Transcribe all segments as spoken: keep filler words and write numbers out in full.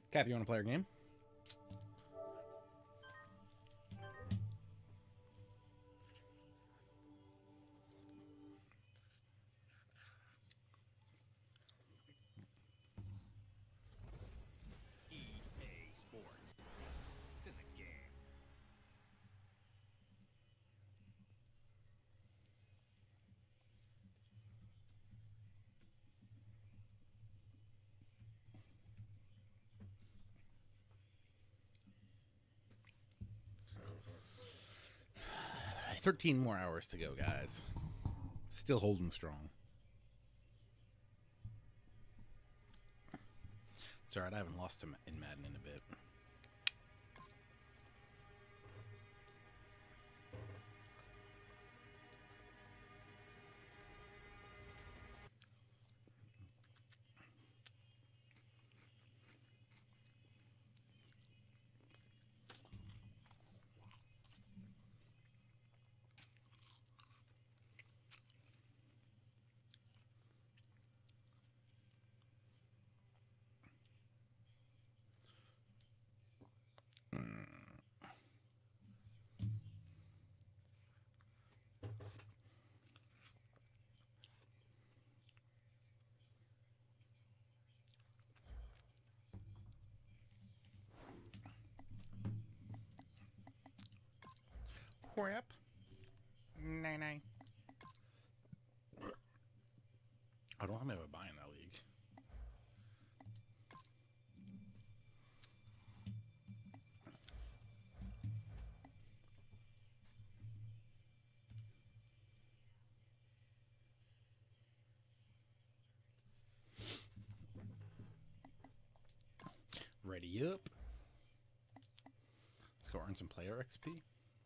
Cap, you want to play our game? E A Sports. It's in the game. thirteen more hours to go, guys. Still holding strong. It's alright, I haven't lost him in Madden in a bit. Hurry up. Nine nine. I don't have a buy in that league. Ready up. Let's go earn some player X P.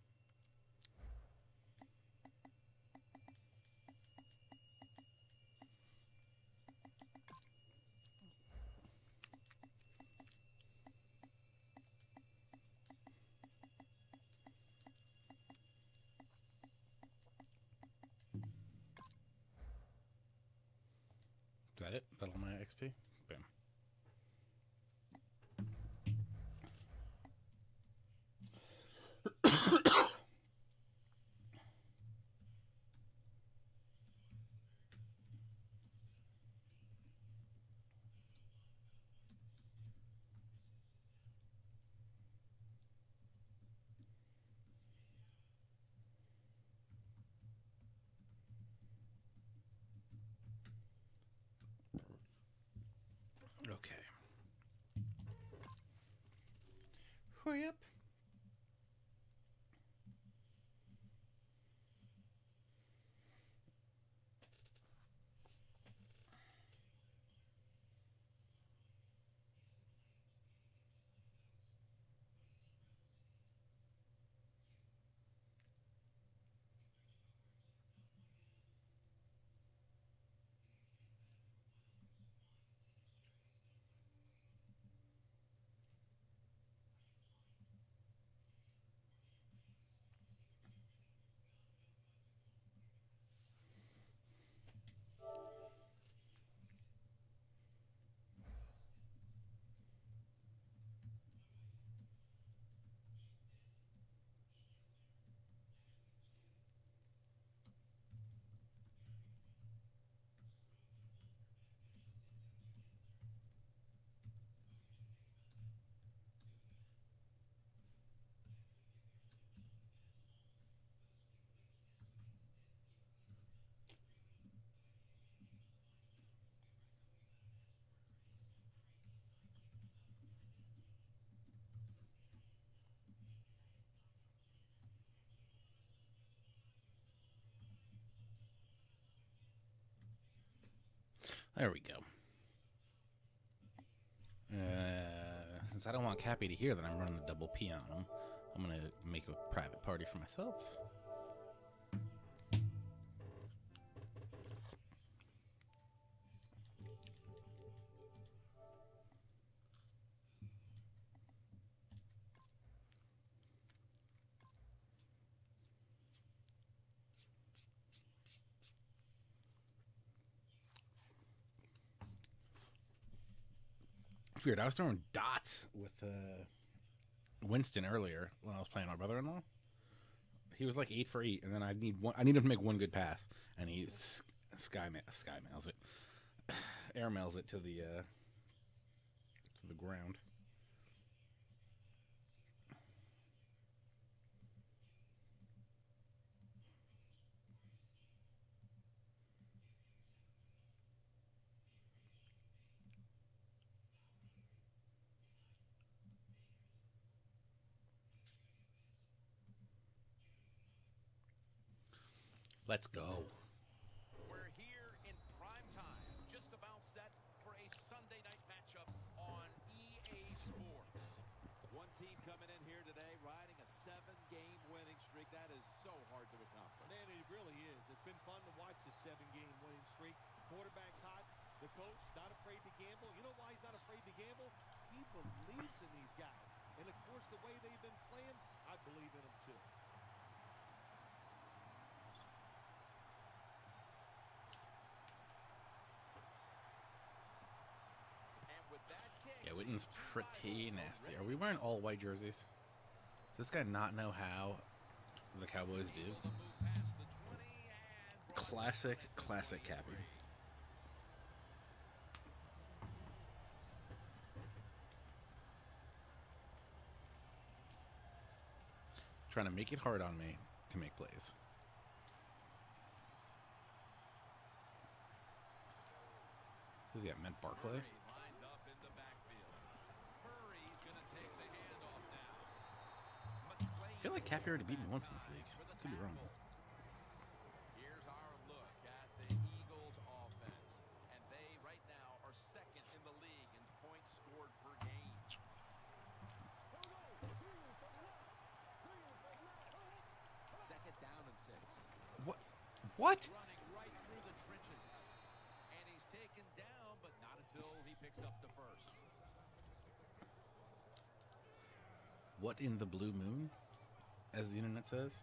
Is that it? Is that all my X P? Bam. Okay. Hurry up. There we go. Uh, since I don't want Cappy to hear that I'm running the double P on him, I'm going to make a private party for myself. It's weird. I was throwing dots with uh, Winston earlier when I was playing my brother-in-law. He was like eight for eight, and then I need one. I need him to make one good pass, and he sky sky mails it, air mails it to the uh, to the ground. Let's go. We're here in prime time, just about set for a Sunday night matchup on E A Sports. One team coming in here today riding a seven-game winning streak. That is so hard to accomplish. Man, it really is. It's been fun to watch this seven-game winning streak. Quarterback's hot. The coach not afraid to gamble. You know why he's not afraid to gamble? He believes in these guys. And, of course, the way they've been playing, I believe in them, too. Yeah, Witten's pretty nasty. Are we wearing all white jerseys? Does this guy not know how the Cowboys do? Classic, classic Cappy. Trying to make it hard on me to make plays. Who's he got? Matt Barkley? I feel like Cappy already beat me once in this league. Could be wrong. Here's our look at the Eagles offense. And they right now are second in the league in points scored per game. Second down and six. What? What? Running right through the trenches. And he's taken down, but not until he picks up the first. What in the blue moon? As the internet says.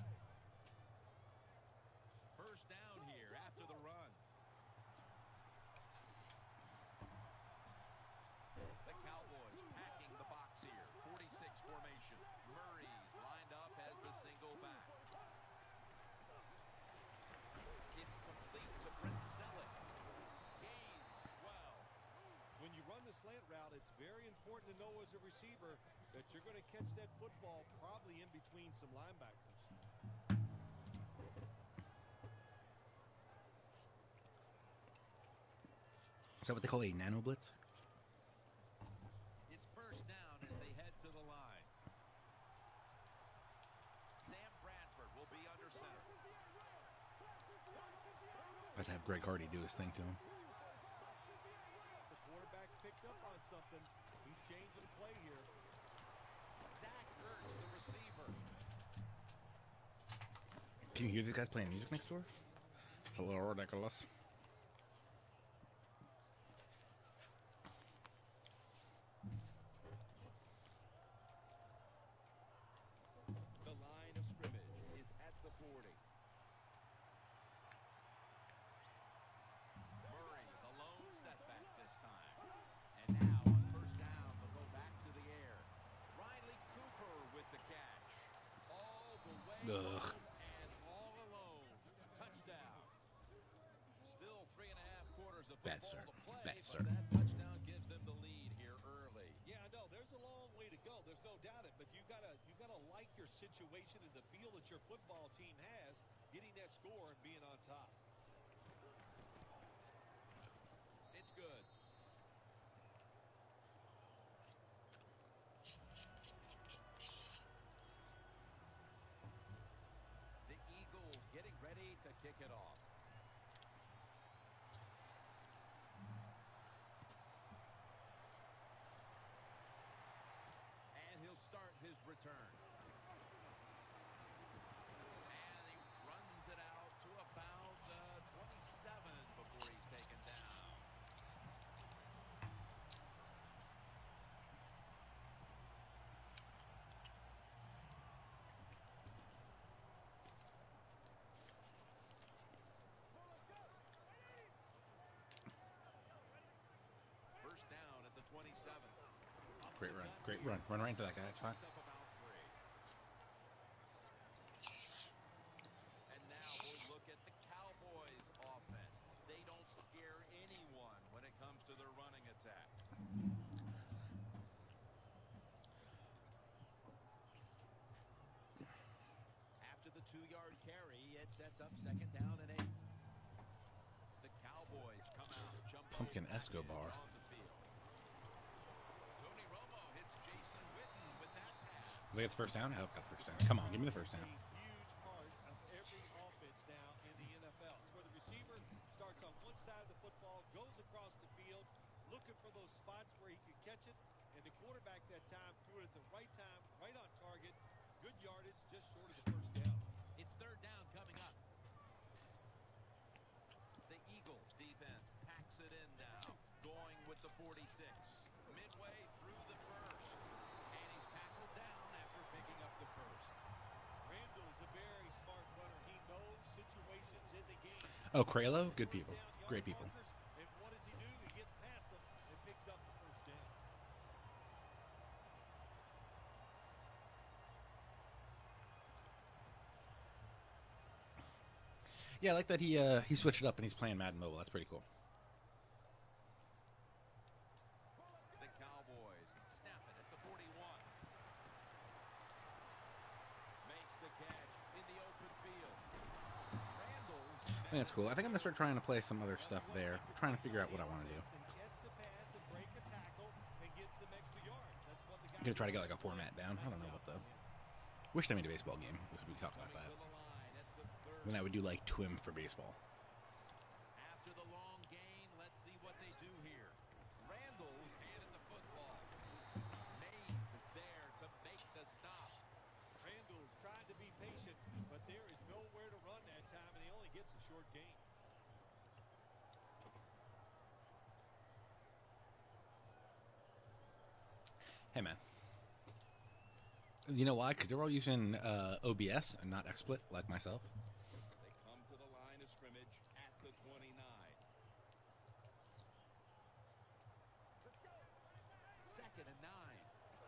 First down here after the run. The Cowboys packing the box here. forty-six formation. Murray's lined up as the single back. It's complete to Brent Selleck. Gains twelve. When you run the slant route, it's very important to know as a receiver that you're going to catch that football probably in between some linebackers. Is that what they call a nano blitz? It's first down as they head to the line. Sam Bradford will be under center. I'd have Greg Hardy do his thing to him. The quarterback's picked up on something. He's changing the play here. Zach Ertz, the receiver. Can you hear these guys playing music next door? It's a little ridiculous. The line of scrimmage is at the forty. Murray, the lone setback this time. And now on first down, they'll go back to the air. Riley Cooper with the catch. All the way Ugh. and all alone. Touchdown. Still three and a half quarters of Bad football start. to play, Bad but start. that touchdown gives them the lead here early. Yeah, I know. There's a long way to go. There's no doubt it. But you gotta you gotta like your situation and the feel that your football team has, getting that score and being on top. It's good. The Eagles getting ready to kick it off. And he'll start his return. And he runs it out to about uh, twenty-seven before he's taken down. First down at the twenty-seven. Great run. Great run. Run right into that guy. It's fine. And now we'll look at the Cowboys offense. They don't scare anyone when it comes to their running attack. After the two-yard carry, it sets up second down and eight. The Cowboys come out. Jumbo Pumpkin package Escobar. on the field. Tony Romo hits Jason Witten with that pass. Did they get the first down? I hope got the first down. Come on, give me the first down. A huge part of every offense now in the N F L. It's where the receiver starts on one side of the football, goes across the field, looking for those spots where he can catch it, and the quarterback that time threw it at the right time, right on target. Good yardage, just short of the first down. It's third down coming up. The Eagles defense packs it in now, going with the forty-six. Midway through the first. And he's tackled down after picking up the first. Randall is a very smart runner. He knows situations in the game. Oh, Cralo? Good people. Great people. And what does he do? He gets past them and picks up the first down. Yeah, I like that he uh, he switched it up and he's playing Madden Mobile. That's pretty cool. The Cowboys snap it at the forty-one. Makes the catch in the open field. Randall's I think that's cool. I think I'm going to start trying to play some other stuff there. Trying to figure out what I want to do. I'm going to try to get like a format down. I don't know what the... Wish they made a baseball game. We could talk about that. Then I would do like Twim for baseball. After the long gain, let's see what they do here. Randall's handed the football. Mays is there to make the stop. Randall's trying to be patient, but there is nowhere to run that time, and he only gets a short gain. Hey, man. You know why? Because they're all using uh, O B S and not XSplit, like myself. They come to the line of scrimmage at the twenty-nine. Second and nine.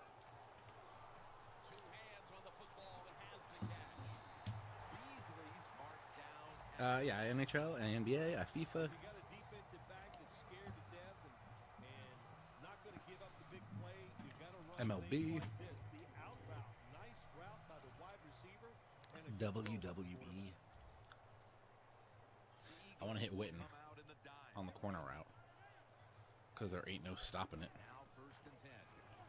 Two hands on the football and has the catch. Beasley's marked down. Uh, yeah, N H L, N B A, I FIFA. You got a defensive back that's scared to death and, and not going to give up the big play. You got to run M L B. things like this. The out route, nice route by the wide receiver. And a W W E. I want to hit Witten on the corner route because there ain't no stopping it. Now first and ten.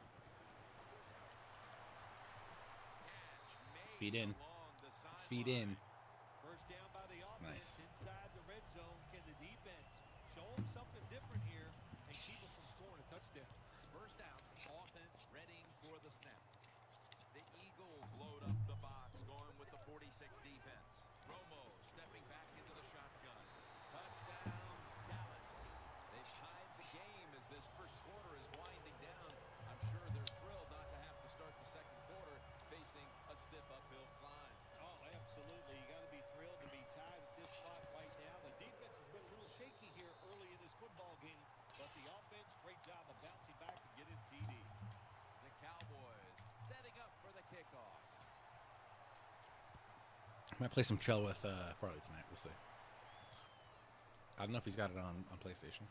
Catch Feed made in. along the Feed sideline. in. First down by the offense Nice. inside the red zone. Can the defense show them something different here and keep them from scoring a touchdown? First down, offense readying for the snap. The Eagles load up the box, going with the forty-six defense. Romo stepping back into the shotgun. Touchdown, Dallas. They've tied the game as this first quarter is winding down. I'm sure they're thrilled not to have to start the second quarter facing a stiff uphill climb. Oh, absolutely. You got to be thrilled to be tied at this spot right now. The defense has been a little shaky here early in this football game, but the offense, great job of bouncing back and getting T D. The Cowboys setting up for the kickoff. I might play some chill with uh, Farley tonight. We'll see. I don't know if he's got it on, on PlayStation.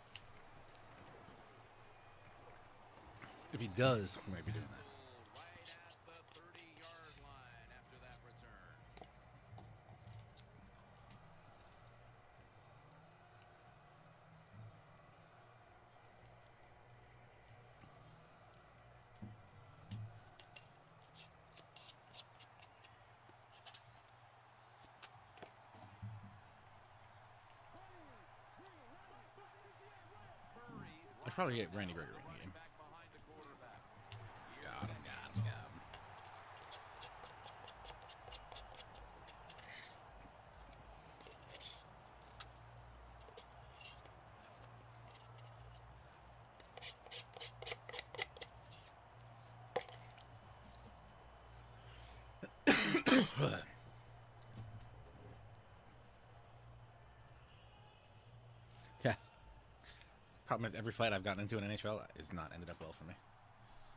If he does, we might be doing that. Right at the thirty-yard line after that return. I should probably get Randy Gregory in the game. Back behind the quarterback. Got him, got him, got him. Yeah. Problem is, every fight I've gotten into in N H L is not ended up well for me.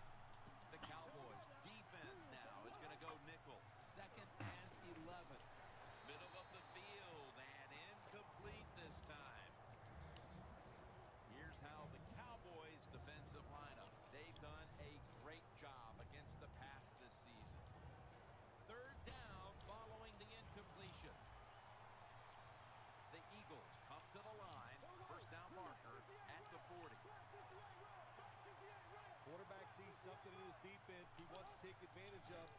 sees something in his defense he wants to take advantage of.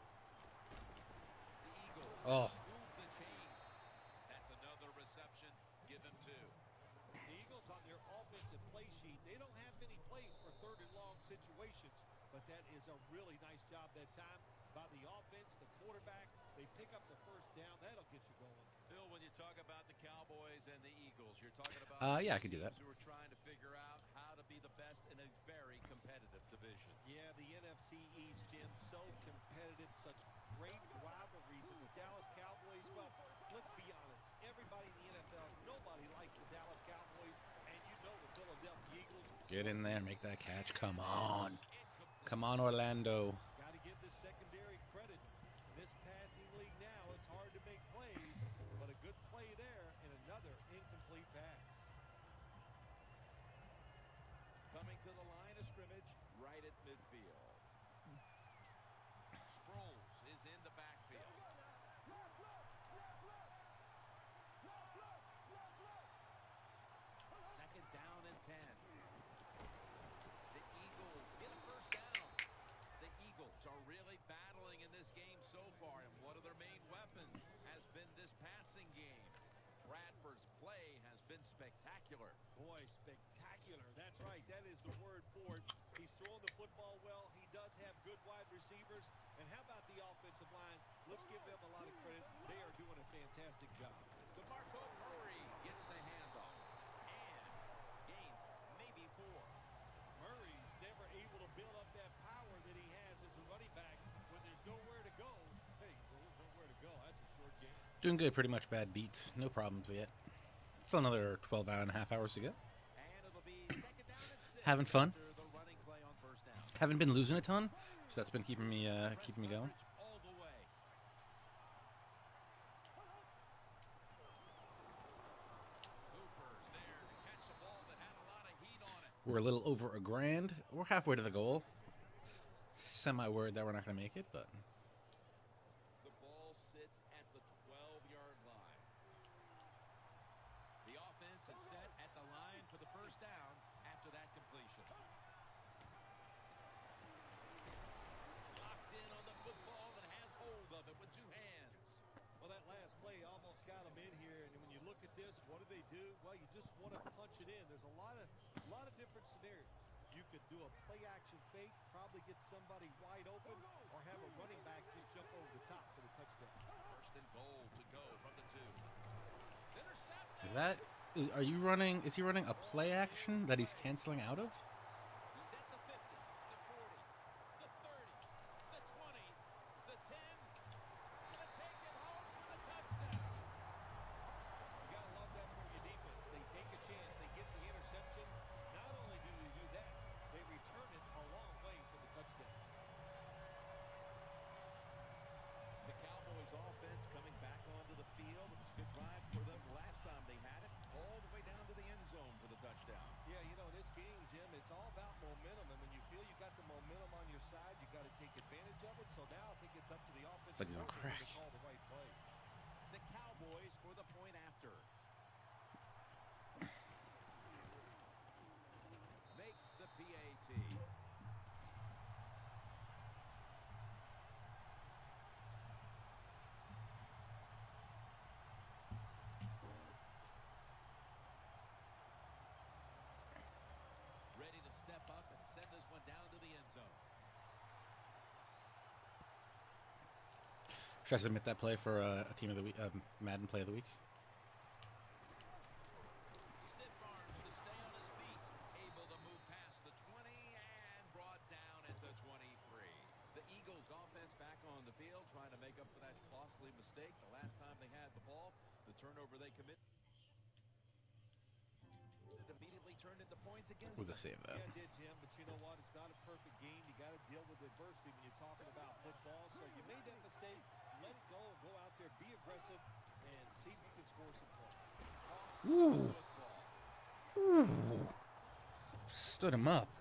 The Eagles Oh. move the chains. That's another reception. Give him two. The Eagles on their offensive play sheet, they don't have many plays for third and long situations, but that is a really nice job that time by the offense, the quarterback. They pick up the first down. That'll get you going. Phil, when you talk about the Cowboys and the Eagles, you're talking about Uh, yeah, I two can do that. teams who are trying to figure out how to be the best in a very competitive division. Yeah, the N F C East, Jim, so competitive, such great rivalries. And the Dallas Cowboys, well, let's be honest. Everybody in the N F L, nobody likes the Dallas Cowboys, and you know the Philadelphia Eagles. Get in there, make that catch. Come on. Come on, Orlando. Got to give this secondary credit. In this passing league now, it's hard to make plays, but a good play there and another incomplete pass. Coming to the line of scrimmage, right at midfield. Sproles is in the backfield. Second down and ten. The Eagles get a first down. The Eagles are really battling in this game so far, and one of their main weapons has been this passing game. Bradford's play has been spectacular. Boy, spectacular. That's right. That is the word for it. He's throwing the football well. He does have good wide receivers. And how about the offensive line? Let's give them a lot of credit. They are doing a fantastic job. DeMarco Murray gets the handoff and gains maybe four. Murray's never able to build up that power that he has as a running back when there's nowhere to go. Hey, there's nowhere to go. That's a short game. Doing good, pretty much bad beats. No problems yet. Still another twelve and a half hours to go. And it'll be second down and six. Having fun. After the running play on first down. Haven't been losing a ton, so that's been keeping me uh, keeping me going. All the way. Cooper's there to catch a ball that had a lot of heat on it. We're a little over a grand. We're halfway to the goal. Semi-worried that we're not going to make it, but The ball sits at the twelve-yard line. The offense is set at the line for the first down after that completion. Locked in on the football and has hold of it with two hands. Well, that last play almost got him in here. And when you look at this, what do they do? Well, you just want to punch it in. There's a lot of, a lot of different scenarios. You could do a play-action fake, probably get somebody wide open, or have a running back just jump over the top for the touchdown. First and goal to go from the two. Intercepted. is that? is- Are you running? Is he running a play action that he's canceling out of? He's at the fifty, the forty, the thirty, the twenty, the ten, gonna take it home for the touchdown. You got to love that from your defense. They take a chance. They get the interception. Not only do they do that, they return it a long way for the touchdown. The Cowboys offense coming back onto the field. It was a good drive for them last time they had it, all the way down to the end zone for the touchdown. Yeah, you know, this game, Jim, it's all about momentum. And when you feel you got the momentum on your side, you got to take advantage of it. So now I think it's up to the offense like he's on to crack. call the right play. The Cowboys for the point after. Makes the P A T. Ready to step up and send this one down to the end zone. Should I submit that play for uh, a team of the week, uh, Madden play of the week? Stiff arms to stay on his feet. Able to move past the twenty and brought down at the twenty-three. The Eagles offense back on the field trying to make up for that costly mistake the last time they had the ball. The turnover they committed. It immediately turned into points against We're them. gonna save that. Yeah, it did, Jim, but you know what? It's not a perfect game. You got to deal with adversity when you're talking about football. So you made that mistake. Let it go. Go out there, be aggressive, and see if you can score some points. Hawks Ooh. football. Ooh. Stood him up.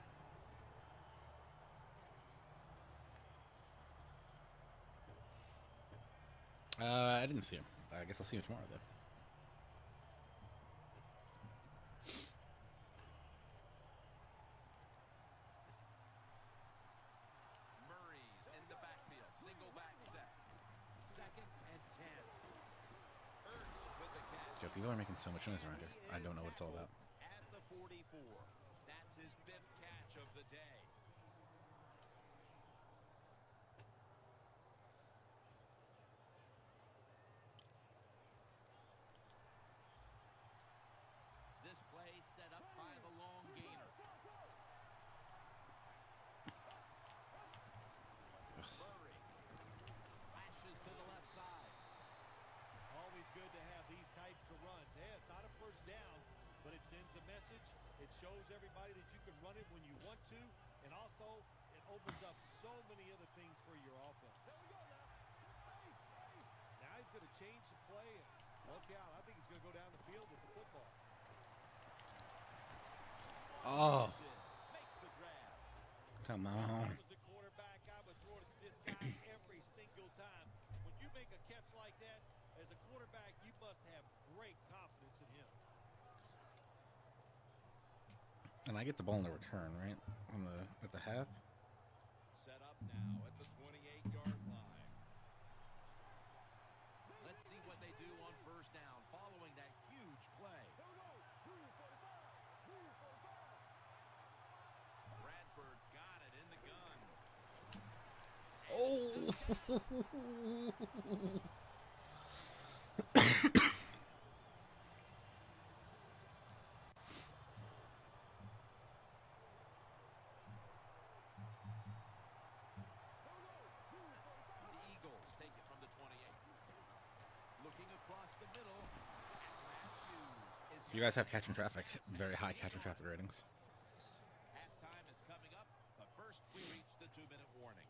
Uh, I didn't see him. I guess I'll see him tomorrow then. People are making so much noise around here. I don't know what it's all about. At the forty-four. That's his fifth catch of the day. This play set up by the long gainer. Murray slashes to the left side. Always good to have these types of runs. Hey, it's not a first down, but it sends a message. It shows everybody that you can run it when you want to, and also it opens up so many other things for your offense. Now he's going to change the play, and look out. I think he's going to go down the field with the football. Oh, Makes the grab. come If on. I was the quarterback, I would throw it to this guy every single time. When you make a catch like that, as a quarterback, you must have great confidence in him. And I get the ball in the return, right? On the at the half. Set up now at the twenty-eight-yard line. Let's see what they do on first down following that huge play. Bradford's got it in the gun. Oh. The Eagles take it from the twenty-eight. Looking across the middle. Matthews is You guys have catching traffic. Very high catching traffic ratings. Halftime is coming up, but first we reach the two-minute warning.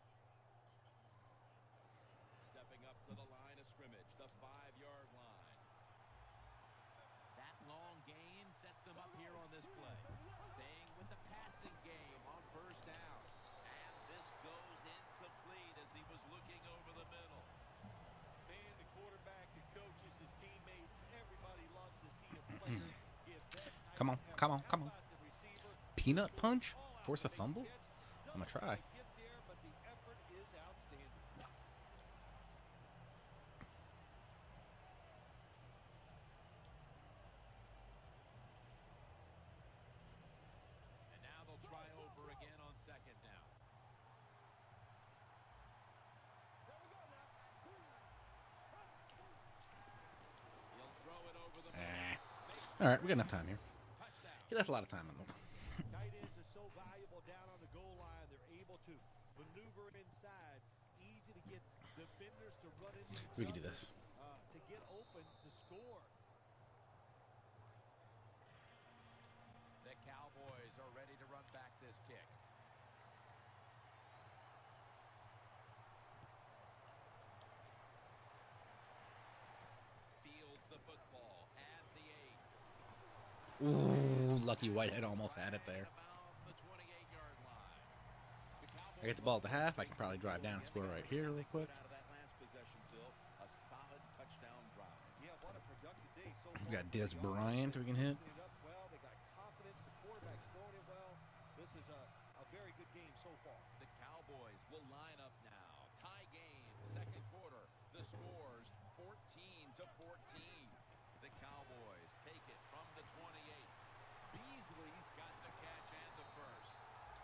Stepping up to the line of scrimmage, the five-yard line. That long gain sets them up here on this play. Staying with the passing game on first down. And this goes incomplete as he was looking over the middle. Man, the quarterback, the coaches, his teammates, everybody loves to see a player give that type Come on, of effort. come on, How come on. about the receiver? Peanut punch? All out Force a to make fumble? catch. I'm gonna Doesn't try. quite get there, but the effort is outstanding. And now they'll try over again on second down. He'll throw it over the middle. Eh. Makes All right, we got enough time here. touchdown. He left a lot of time on the. Tight ends are so valuable down on the goal line. They're able to maneuver inside. Easy to get defenders to run into each We can do other, this. uh, to get open to score. The Cowboys are ready to run back this kick. Fields the football at the eight. Ooh, lucky Whitehead almost had it there. About the twenty-eight-yard line. The I get the ball at the half. I can probably drive down and score right here real quick. Out of that last possession, Phil, a solid touchdown drive. Yeah, what a productive day so We far. got Des Bryant we can hit. Mixing it up well. They got confidence. The quarterback's throwing it well. This is a, a very good game so far. The Cowboys will line up now. Tie game, second quarter. The scores fourteen to fourteen. The Cowboys take it from the twenty-eight. Beasley's got the catch and the first.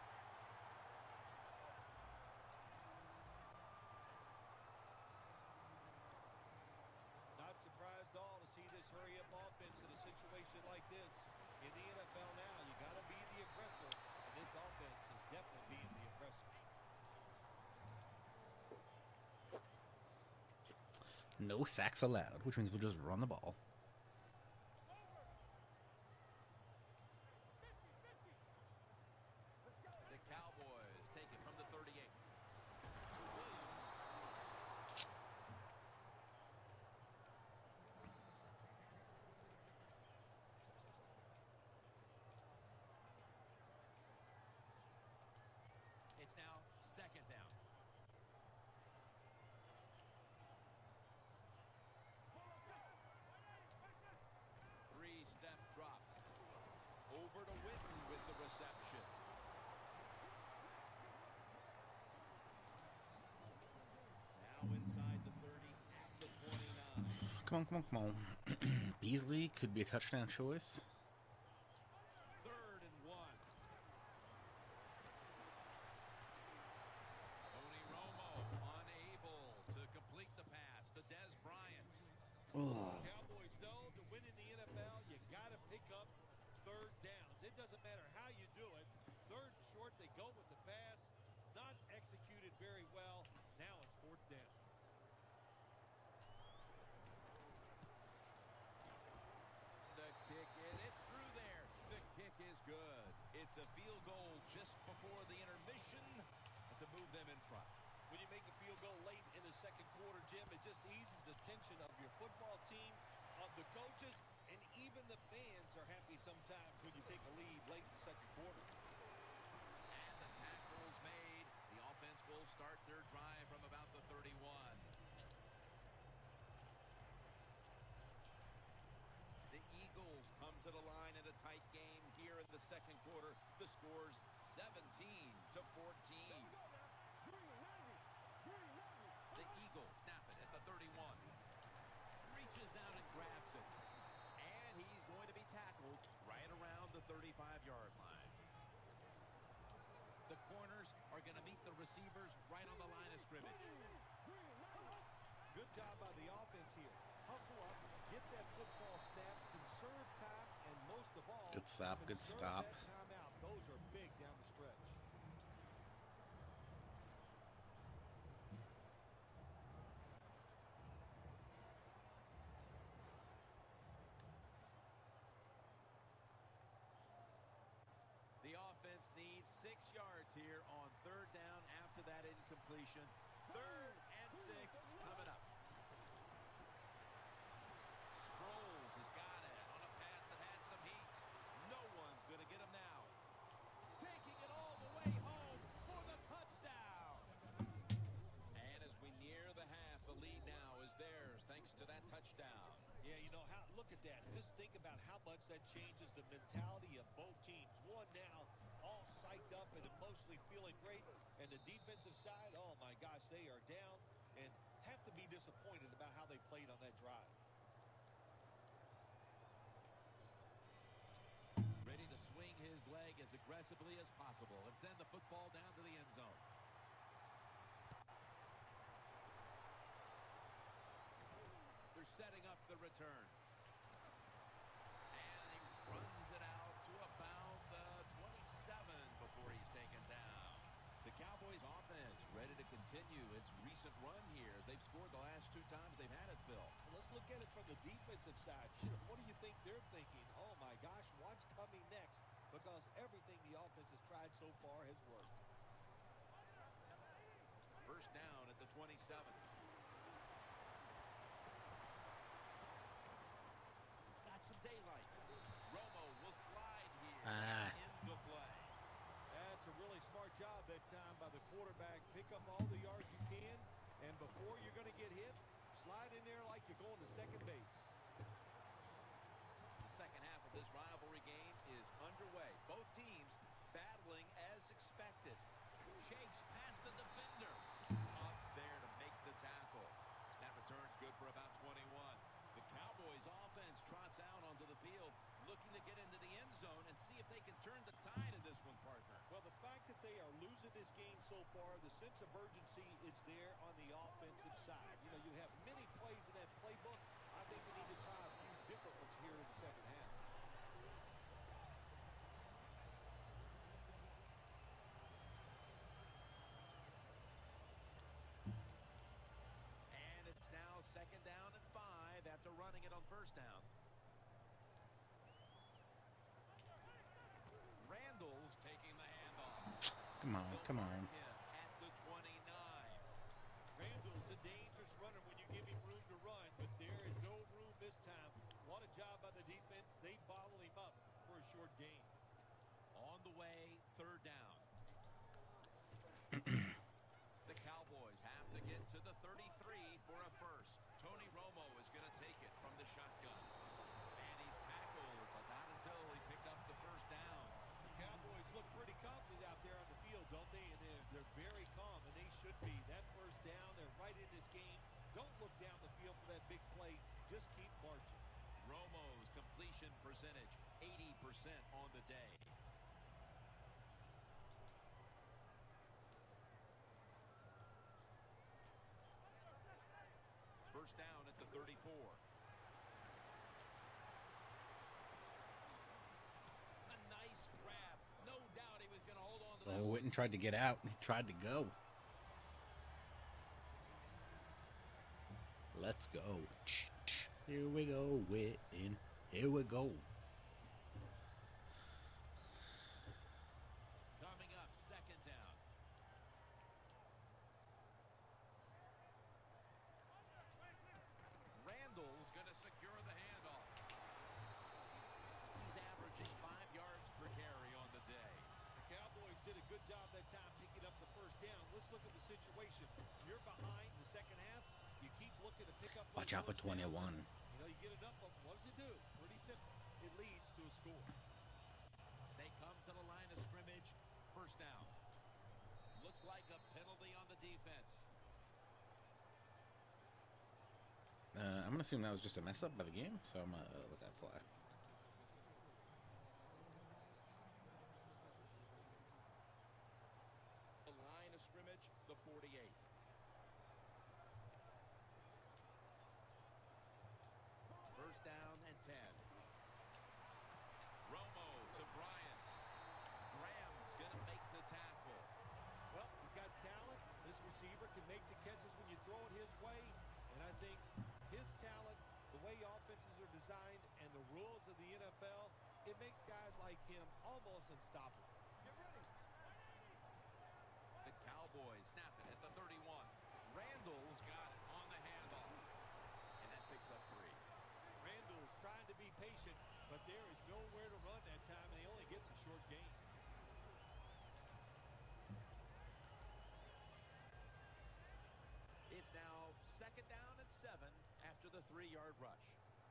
Not surprised at all to see this hurry-up offense in a situation like this. In the N F L now, you got to be the aggressor, and this offense is definitely being the aggressor. No sacks allowed, which means we'll just run the ball. The Cowboys take it from the thirty-eight. It's now second down. Three-step drop. Over to Witten with the reception. Now inside the thirty, at the twenty-nine. Come on, come on, come on. Beasley could be a touchdown choice. Third and one. Tony Romo unable to complete the pass to Dez Bryant. Ugh. Cowboys know to win in the N F L, you got to pick up third downs. It doesn't matter how you do it. Third and short, they go with the pass. Not executed very well. Now it's fourth down. The kick, and it's through there. The kick is good. It's a field goal just before the intermission to move them in front. When you make a field goal late in the second quarter, Jim, it just eases the tension of your football team, of the coaches, and even the fans are happy sometimes when you take a lead late in the second quarter. And the tackle's made. The offense will start their drive from about the thirty-one. The Eagles come to the line in a tight game here in the second quarter. The score's seventeen to fourteen. The Eagles snap it at the thirty-one. Reaches out and grabs it. And he's going to be tackled right around the thirty-five-yard line. The corners are going to meet the receivers right on the line of scrimmage. Good job by the offense here. Hustle up, get that football snap, conserve time, and most of all, Good stop, good conserve stop. that timeout. Those are big down the stretch. The offense needs six yards here on third down after that incompletion. Third and six coming up. Sproles has got it on a pass that had some heat. No one's going to get him now. Taking it all the way home for the touchdown. And as we near the half, the lead now is theirs thanks to that touchdown. Yeah, you know, how, look at that. Just think about how much that changes the mentality of both teams. One now all psyched up and emotionally feeling great. And the defensive side, oh my gosh, they are down and have to be disappointed about how they played on that drive. Ready to swing his leg as aggressively as possible and send the football down to the end zone. They're setting up the return. And he runs it out to about the twenty-seven before he's taken down. The Cowboys offense ready to continue its recent run here as they've scored the last two times they've had it, Phil. Well, let's look at it from the defensive side. What do you think they're thinking? Oh my gosh, what's coming next? Because everything the offense has tried so far has worked. First down at the twenty-seven. It's got some daylight. Romo will slide here Ah. in the play. That's a really smart job that time by the quarterback. Pick up all the yards you can, and before you're going to get hit, slide in there like you're going to second base. The second half of this rivalry game is underway. Both teams battling as expected. Shakes past the defender. Ups there to make the tackle. That return's good for about twenty-one. The Cowboys offense trots out onto the field, looking to get into the end zone and see if they can turn the tide in this one, partner. Well, the fact that they are losing this game so far, the sense of urgency is there on the offensive side. You know, you have many plays in that playbook. I think they need to try a few different ones here in the second half. And it's now second down and five after running it on first down. Randall's taking the handoff. Come on, They'll come mark on. him at the twenty-nine. Randall's a dangerous runner when you give him room to run, but there is no room this time. What a job by the defense. They bottle him up for a short gain. On the way, third down. The Cowboys have to get to the thirty-three for a first. Tony Romo is going to take it from the shotgun. And he's tackled, but not until he picked up the first down. The Cowboys look pretty confident out there on the field, don't they? And they're, they're very calm, and they should be. That first down, they're right in this game. Don't look down the field for that big play. just keep marching. Romo's completion percentage, eighty percent on the day. First down at the thirty-four. A nice grab. No doubt he was going to hold on to that. Oh, Witten tried to get out. He tried to go. Let's go. Here we go, Witten. Here we go. Coming up, second down. Randall's going to secure the handoff. He's averaging five yards per carry on the day. The Cowboys did a good job that time picking up the first down. Let's look at the situation. You're behind the second half. You keep looking to pick up. Watch out for twenty-one. You know, you get enough of them. What does it do? Pretty simple. It leads to a score. They come to the line of scrimmage. First down. Looks like a penalty on the defense. Uh, I'm going to assume that was just a mess up by the game, so I'm going to let that fly. The line of scrimmage, the forty-eight. First down and ten. Romo to Bryant. Graham's going to make the tackle. Well, he's got talent. This receiver can make the catches when you throw it his way. And I think his talent, the way offenses are designed, and the rules of the N F L, it makes guys like him almost unstoppable. The Cowboys snap it at the thirty-one. Randall's got it on the handoff. And that picks up three. Randall's trying to be patient, but there is nowhere to run that time, and he only gets a short gain. It's now second down and seven after the three-yard rush.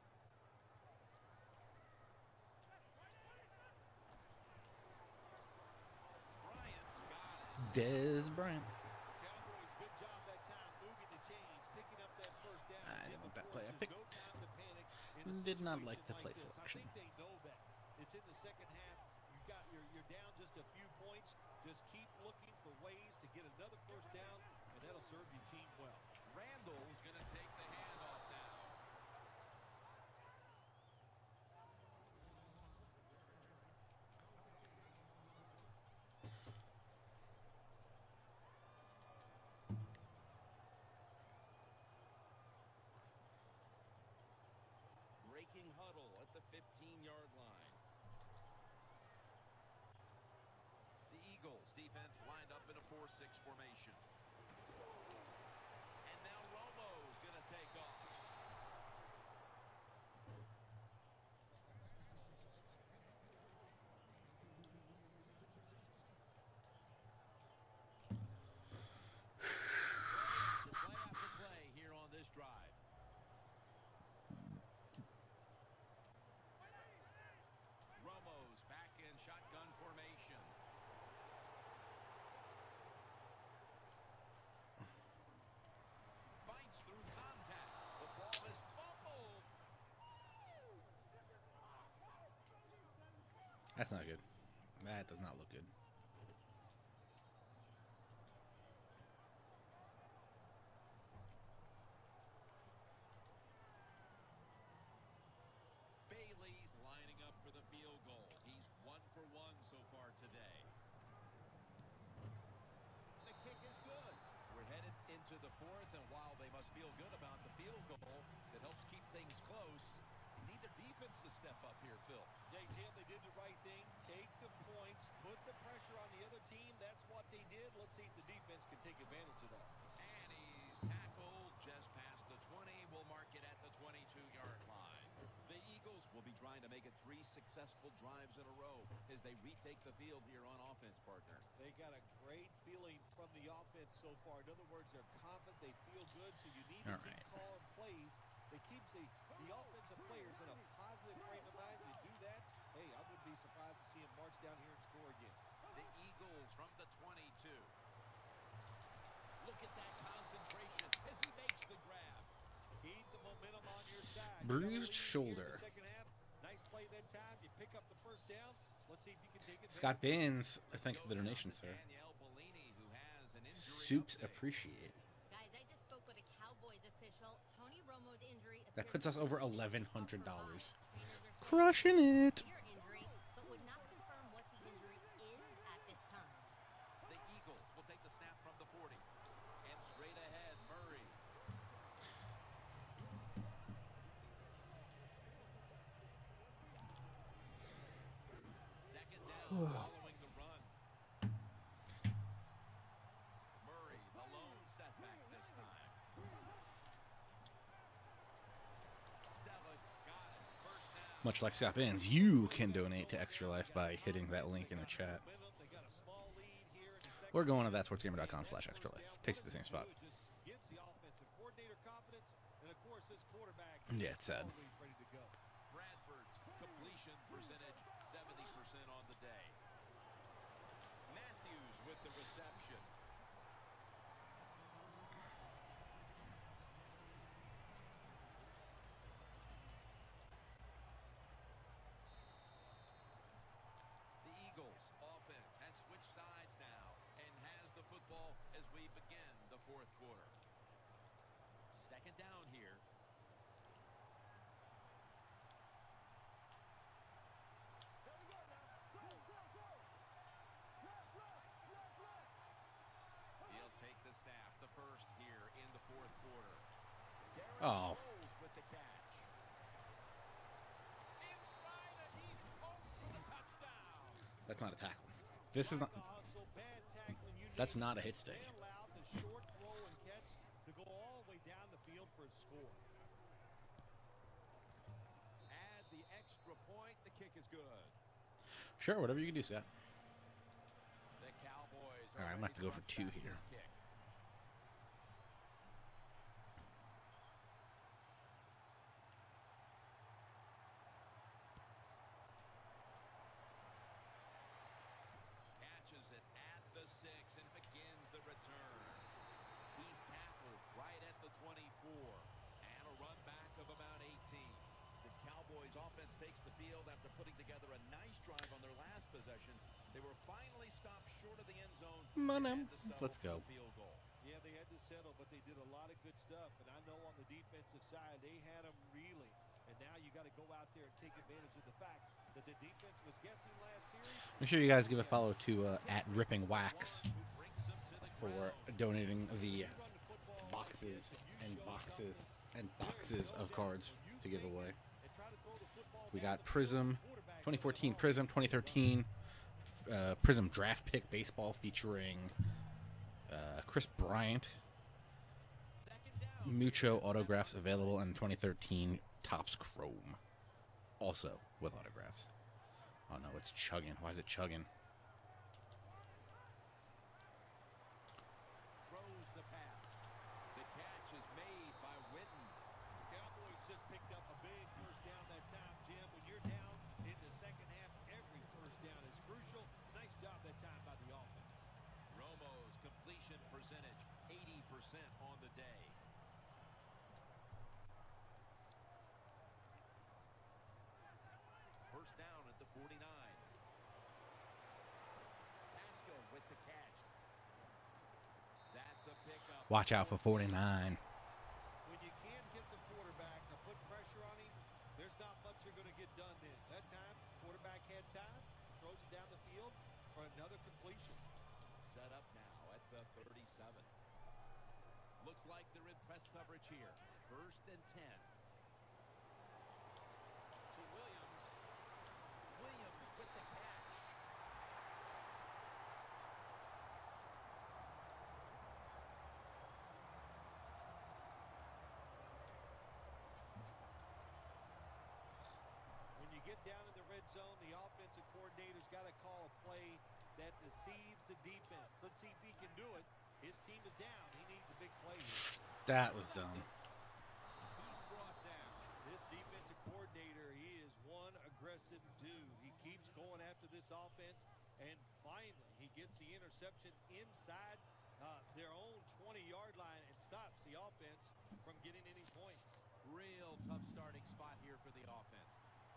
Bryant's got it. Dez Bryant. Cowboys, good job that time moving the chains, picking up that first down. I Jim, didn't want of that play. I course, picked. there's no time to panic in a Did not situation like the play this. selection. I think they know that. It's in the second half. You got you're you're down just a few points. Just keep looking for ways to get another first down, and that'll serve your team well. Randall's going to take the handoff now. Breaking huddle at the fifteen-yard line. The Eagles defense lined up in a four six formation. And now Romo's going to take off. The play after play here on this drive. Romo's back in shotgun formation. Fights through contact. The ball is fumbled. That's not good. That does not look good. Bailey's lining up for the field goal. He's one for one so far today. The kick is good. We're headed into the fourth, and while they must feel good about the field goal that helps keep things close, need their defense to step up here, Phil. Hey, Jim, they did the right thing. Take the points, put the pressure on the other team. That's what they did. Let's see if the defense can take advantage of that. And he's tackled just past the twenty. We'll mark it at the twenty-two-yard line. The Eagles will be trying to make it three successful drives in a row as they retake the field here on offense, partner. They got a great feeling from the offense so far. In other words, they're confident, they feel good, so you need to All keep right. calling plays that keeps the, the offensive players in a positive frame of mind. You do that, hey, I wouldn't be surprised to see him march down here and score again. The Eagles from the twenty-two. Look at that concentration as he makes the grab. Keep the momentum on your side. Bruised shoulder. Second half. Nice play that time. You pick up the first down. Let's see if you can take it. Scott Baines, I thank you for the donation, sir. Danielle Bellini, who has an injury Soups update. appreciate. Guys, I just spoke with a Cowboys official. Tony Romo's injury That appears puts us to be over a eleven hundred dollars. Trainers are saying Crushing it. severe injury, but would not confirm what the injury is at this time. The Eagles will take the snap from the forty. And straight ahead, Murray. Second down following the run. Murray, the lone setback this time. Selleck's got it. First down. Much like Scott Baines, you can donate to Extra Life by hitting that link in the chat. They got a small lead here in the second. Or going to thatsportsgamer.com slash extra life. Takes you to the same spot. It just gives the offensive coordinator confidence, and of course this quarterback Yeah, it's sad. always ready to go. Bradford's completion percentage, seventy percent on the day. Matthews with the reception. The Eagles offense has switched sides now and has the football as we begin the fourth quarter. Second down here. He'll take the snap, the first here in the fourth quarter. Darren Oh. Sproles with the catch. Inside, and he's home for the touchdown. That's not a tackle. This is not. Like the hustle, bad tackling. You That's need not a to hit stick. They allowed the short throw and catch to go all the way down the field for a score. Add the extra point. The kick is good. Sure, whatever you can do, Scott. The Cowboys All right, I'm gonna have to go for two here. Kick. Catches it at the six and begins the return. He's tackled right at the twenty-four and a run back of about eighteen. The Cowboys offense takes the field after putting together a nice drive on their last possession. They were finally stopped short of the end zone. Money. and had to settle Let's for go. a Field goal. Yeah, they had to settle, but they did a lot of good stuff. And I know on the defensive side, they had them reeling. And now you got to go out there and take advantage of the fact that the defense was guessing last series. Make sure you guys give a follow to uh, at Ripping Wax Who brings them to the for ground. donating the You run the football boxes like this, and you show boxes toughness. and There boxes you go, of Jeff. cards When to you give take away. it and try to throw the football We down got the field, Prism, quarterback twenty fourteen goes Prism, home. twenty thirteen uh, Prism Draft Pick Baseball featuring uh, Chris Bryant. Second down. Mucho autographs available, and twenty thirteen Topps Chrome, also with autographs. Oh no, it's chugging. Why is it chugging? Throws the pass. The catch is made by Witten. The Cowboys just picked up a big first down that time, Jim. When you're down in the second half, every first down is crucial. Nice job that time by the offense. Romo's completion percentage, eighty percent on the day. First down at the forty-nine. Pasco with the catch. That's a pickup. Watch out for forty-nine. When you can't hit the quarterback or put pressure on him, there's not much you're going to get done then. That time, quarterback had time, throws it down the field for another completion. Set up now at the thirty-seven. Looks like they're in press coverage here. First and ten. To Williams. Williams with the catch. When you get down in the red zone, the offensive coordinator's got to call a play that deceives the defense. Let's see if he can do it. His team is down. He needs a big play here. That was dumb. He's brought down. This defensive coordinator, he is one aggressive dude. He keeps going after this offense, and finally he gets the interception inside uh, their own twenty-yard line and stops the offense from getting any points. Real tough starting spot here for the offense.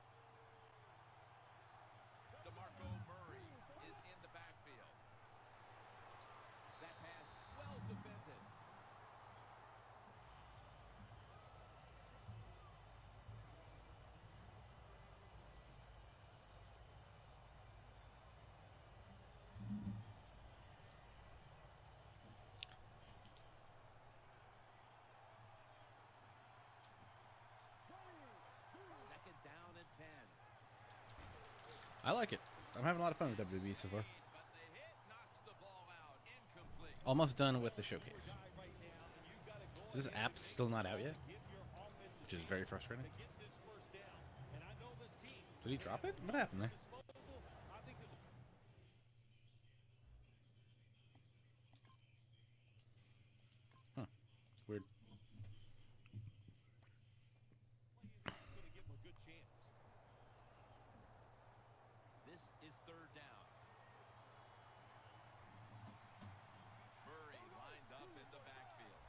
DeMarco Murray is in the backfield. That pass well defended. Second down and ten. I like it. I'm having a lot of fun with W W E so far. But the hit knocks the ball out. Incomplete. Almost done with the showcase. Is this app still not out yet? Which is very frustrating. Did he drop it? What happened there? Huh. Weird. This is third down. Murray lined up in the backfield.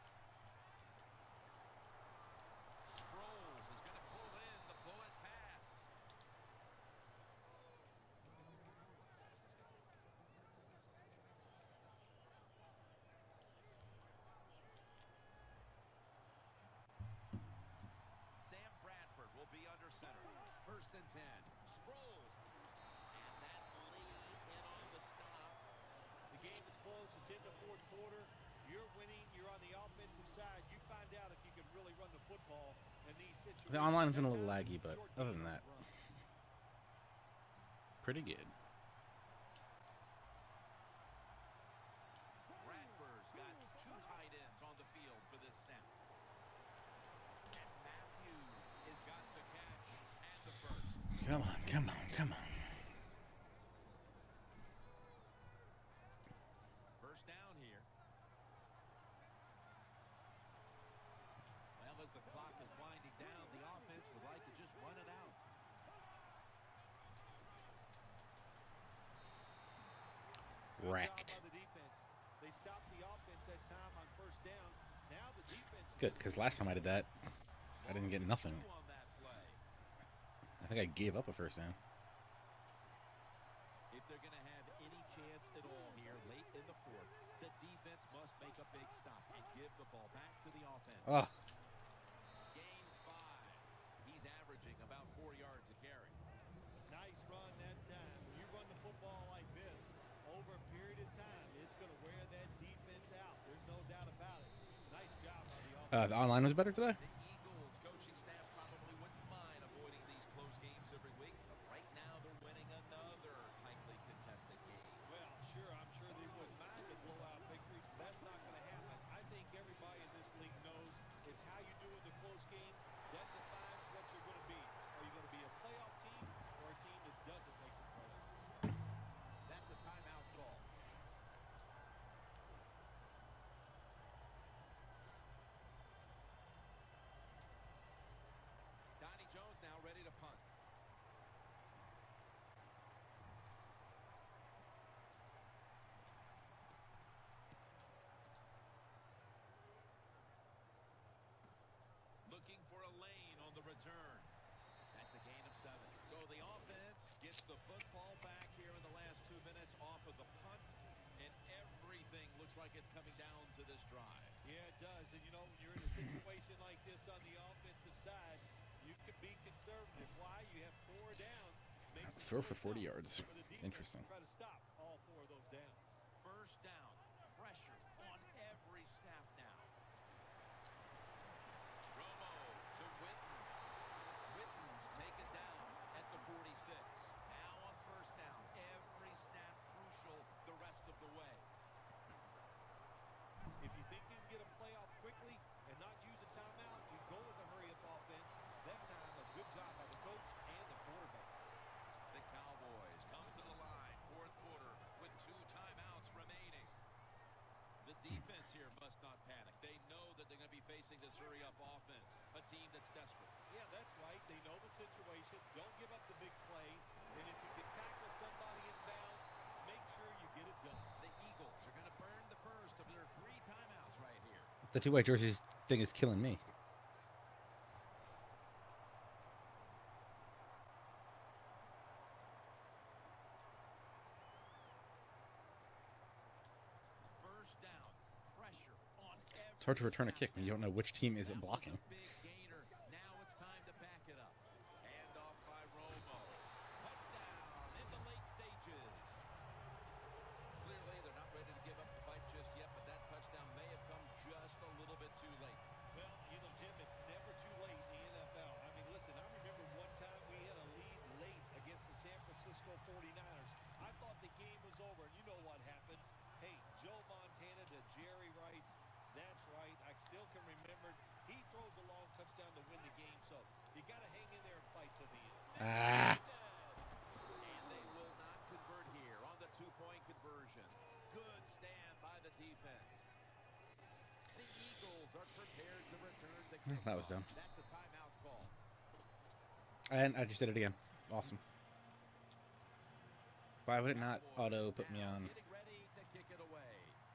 Sproles is going to pull in the bullet pass. Sam Bradford will be under center. First and ten. Sproles. And that's Lee in on the stop. The game is close. It's in the fourth quarter. You're winning. You're on the offensive side. You find out if you can really run the football in these situations. The online's been a little laggy, but other than that, pretty good. Bradford's got two tight ends on the field for this snap. And Matthews has got the catch and the first. Come on, come on, come on. First down here. Well, as the clock is winding down, the offense would like to just run it out. Wrecked. By the defense. They stopped the offense that time on first down. Now the defense is Good, because last time I did that, I didn't get nothing. Two on that play. I think I gave up a first down. If they're going to have any chance at all here late in the fourth, the defense must make a big stop and give the ball back to the offense. Ugh. Gains five. He's averaging about four yards a carry. nice run that time. When you run the football like this over a period of time, it's going to wear that defense out. There's no doubt about it. Nice job on the offense. Uh, the online was better today. The Eagles coaching staff probably wouldn't mind avoiding these close games every week, but right now they're winning another tightly contested game. Well, sure, I'm sure they wouldn't mind the blowout victories, but that's not going to happen. I think everybody in this league knows it's how you do in the close game that defines what you're going to be. Are you going to be a playoff team or a team that doesn't make the playoffs? That's a timeout call. Donnie Jones now ready to punt. Looking for a lane on the return. That's a gain of seven. So the offense gets the football back here in the last two minutes off of the punt, and everything looks like it's coming down to this drive. Yeah, it does. And, you know, when you're in a situation like this on the offensive side, you can be conservative. Why? You have four downs. Makes it Throw for tough forty yards. for the defense Interesting. to try to stop all four of those downs. First down. Pressure on every snap now. Romo to Witten. Witten's taken down at the forty-six. Now on first down. Every snap crucial the rest of the way. If you think you can get a playoff quickly and not use a timeout, you go with a hurry-up offense. That time, a good job by the coach and the quarterback. The Cowboys come to the line. Fourth quarter with two timeouts remaining. The defense here must not panic. They know that they're going to be facing this hurry-up offense, a team that's desperate. Yeah, that's right. They know the situation. Don't give up the big play. And if you can tackle somebody in bounds, make sure you get it done. The Eagles are going to burn the first of their three timeouts right here. The two white jerseys thing is killing me. hard to return a kick when you don't know which team is it blocking. Big gainer. Now it's time to back it up. Hand off by Romo. Touchdown in the late stages. Clearly, they're not ready to give up the fight just yet, but that touchdown may have come just a little bit too late. Well, you know, Jim, it's never too late in the N F L. I mean, listen, I remember one time we had a lead late against the San Francisco forty-niners. I thought the game was over, and you know what happens. Hey, Joe Montana to Jerry Rice. That's right. I still can remember. He throws a long touchdown to win the game, so you got to hang in there and fight to the end. Ah. And they will not convert here on the two-point conversion. Good stand by the defense. The Eagles are prepared to return the kickoff. That was dumb. That's a timeout call. And I just did it again. Awesome. Why would it not auto put me on? Getting ready to kick it away.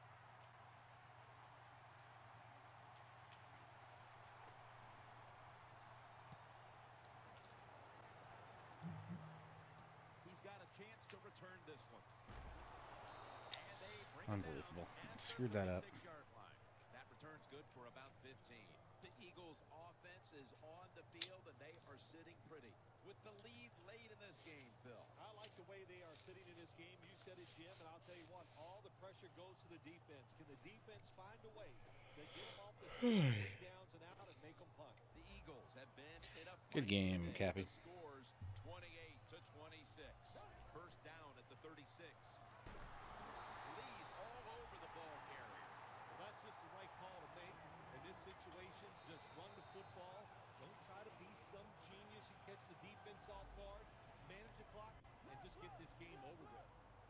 He's got a chance to return this one. And they bring it down Unbelievable. at the Screwed that up. thirty-six-yard line. That return's good for about fifteen. The Eagles' offense is on the field, and they are sitting pretty. With the lead late in this game, Phil. I like the way they are sitting in this game. You said it, Jim, and I'll tell you what, all the pressure goes to the defense. Can the defense find a way to get them off the field, three downs and out, and make them punt? The Eagles have been in a Good fight game, today. Cappy. The scores twenty-eight to twenty-six. First down at the thirty-six. Lee's all over the ball carrier. Well, that's just the right call to make in this situation. Just run the football. Don't try to be some genius who catch the defense off guard. Manage the clock and just get this game over with.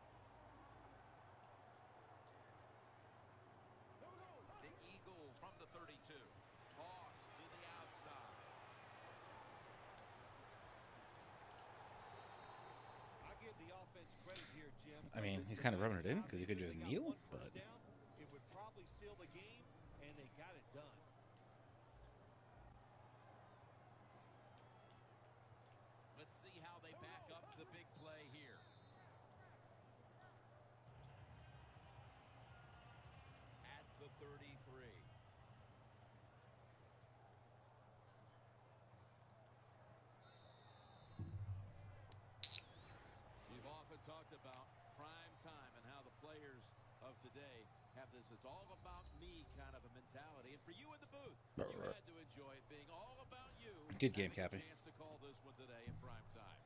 The Eagles from the thirty-two. Toss to the outside. I give the offense credit here, Jim. I mean, This he's is kind of a rubbing nice it in job. because he They could just really got kneel, one but first down. It would probably seal the game, and they got it done. Let's see how they back up the big play here. At the thirty-three. We've often talked about prime time and how the players of today have this "it's all about me" kind of a mentality. And for you in the booth, you had to enjoy it being all about you. Good game, having a Cappy. chance to call this one today in prime time.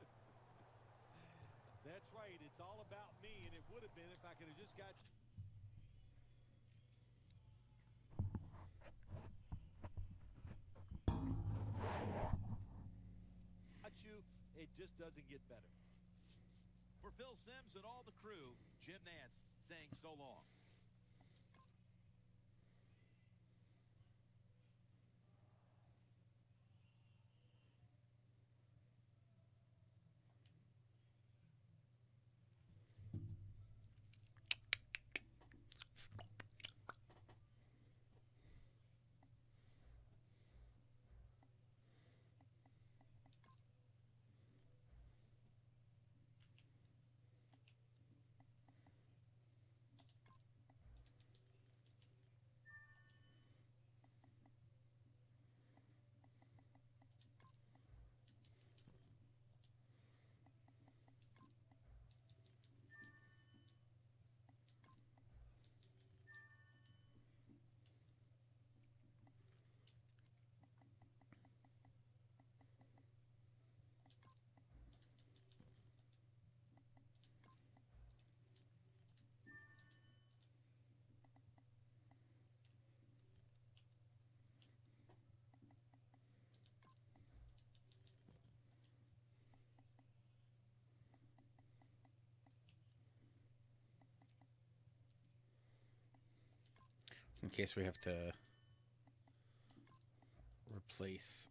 That's right. It's all about me, and it would have been if I could have just got you. It just doesn't get better. For Phil Simms and all the crew, Jim Nance saying so long. in case we have to replace.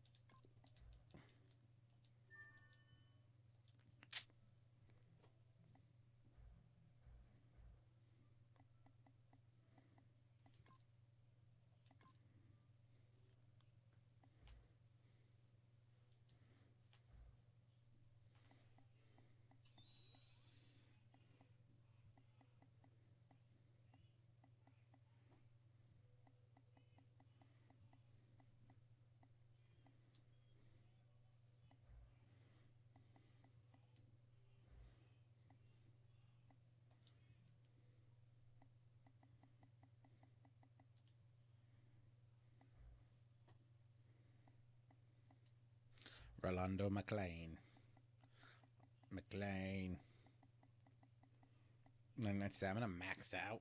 Rolando McLean. McLean. ninety-nine stamina maxed out.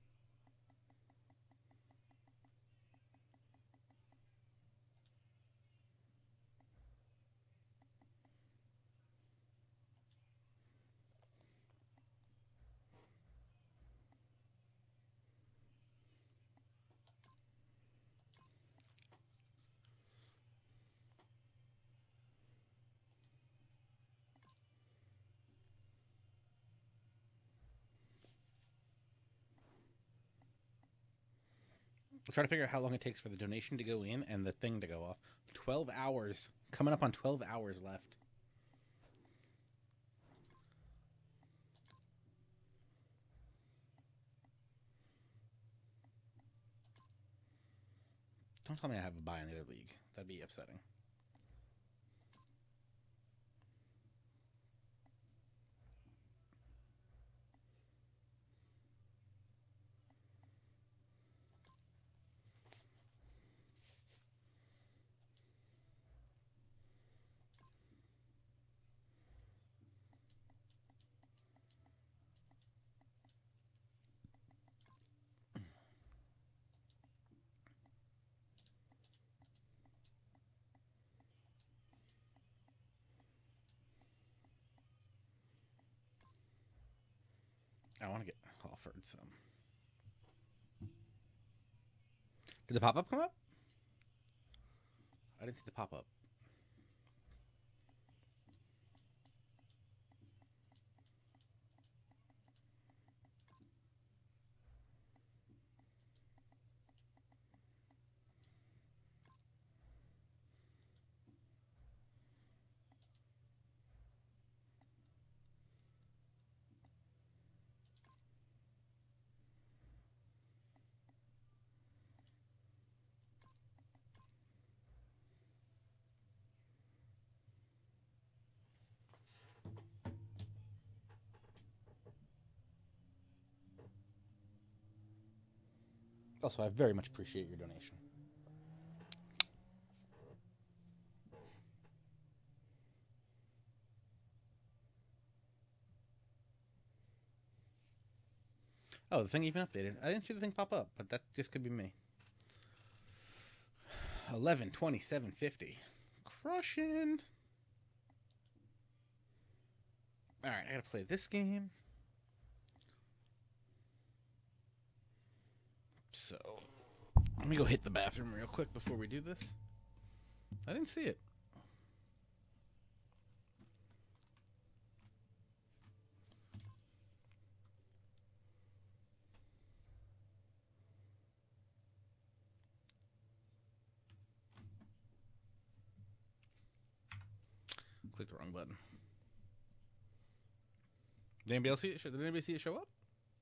I'm trying to figure out how long it takes for the donation to go in and the thing to go off. twelve hours. Coming up on twelve hours left. Don't tell me I have a buy in the other league. That'd be upsetting. I want to get offered some. Did the pop-up come up? I didn't see the pop-up. Also, I very much appreciate your donation. Oh, the thing even updated. I didn't see the thing pop up, but that just could be me. eleven twenty-seven fifty. Crushing. Alright, I gotta play this game. So, let me go hit the bathroom real quick before we do this. I didn't see it. Click the wrong button. Did anybody else see it? Did anybody see it show up?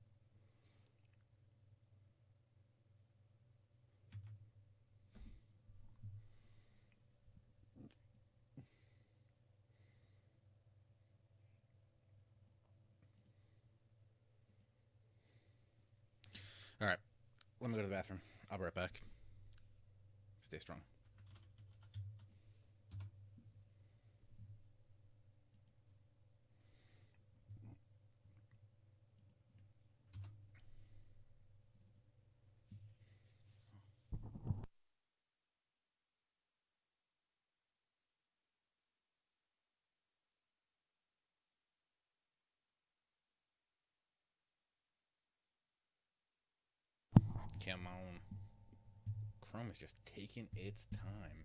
All right, let me go to the bathroom. I'll be right back. Stay strong. Come on. Chrome is just taking its time.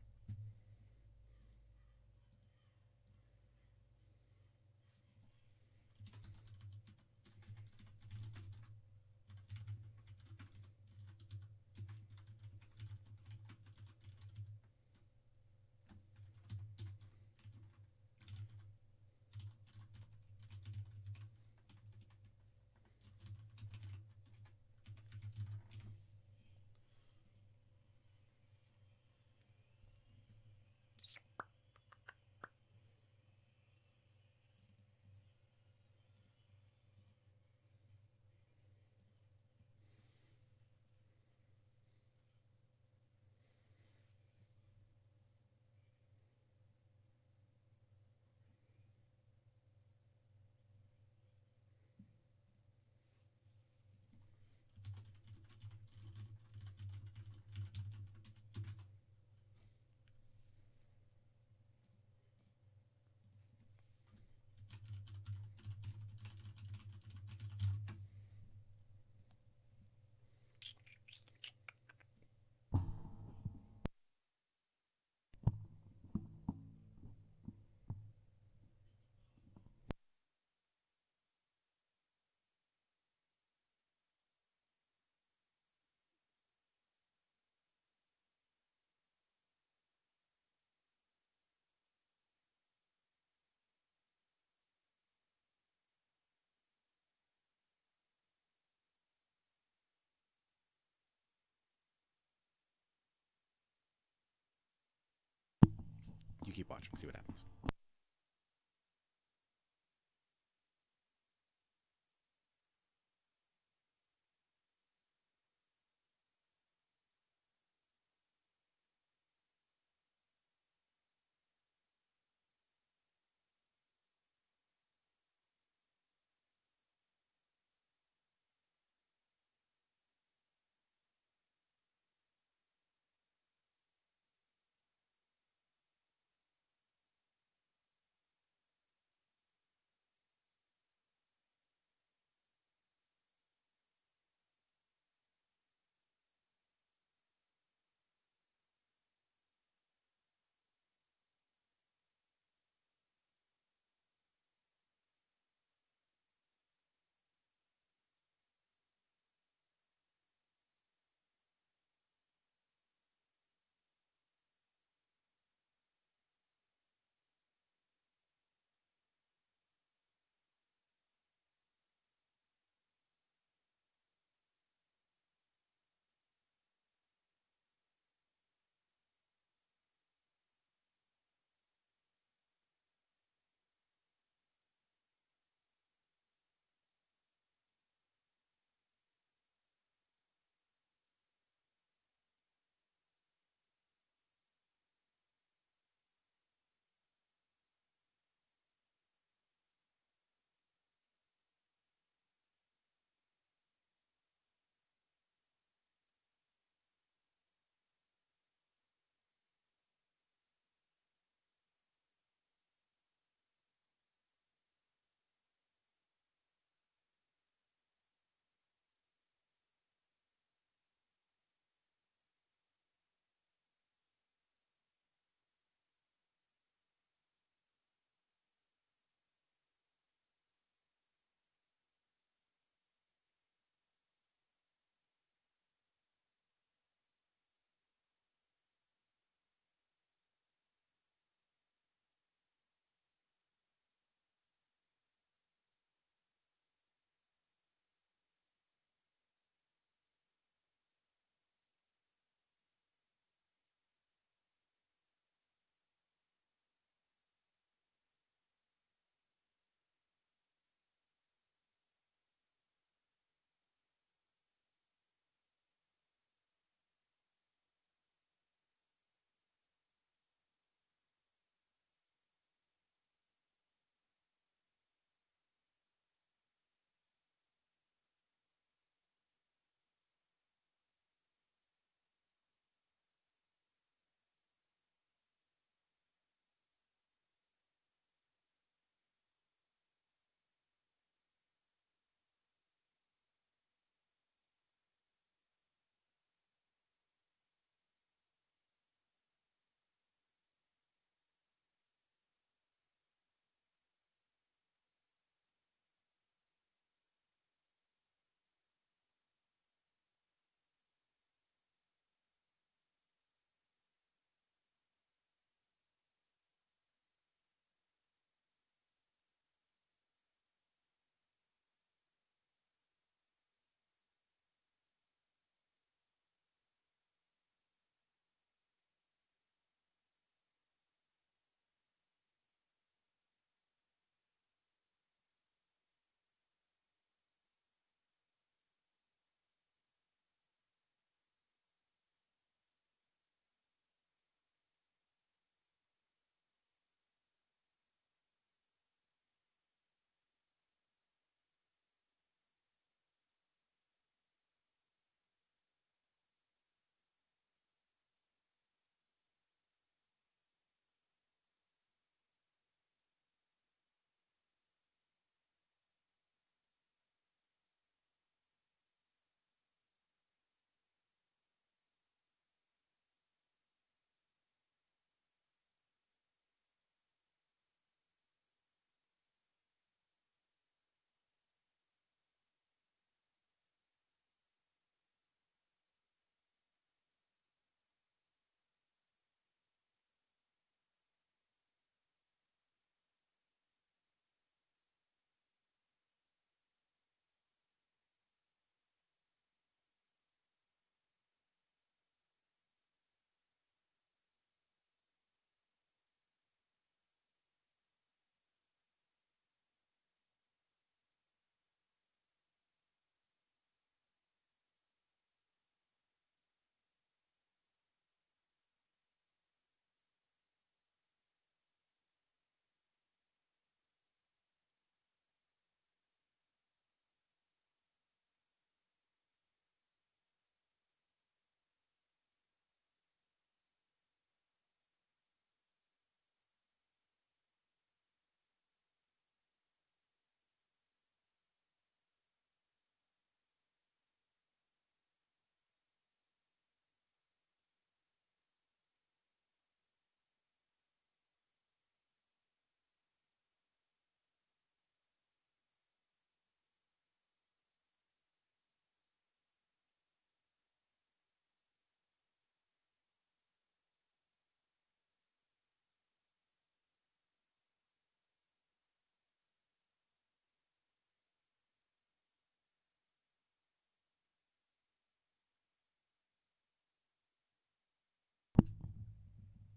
keep watching, see what happens.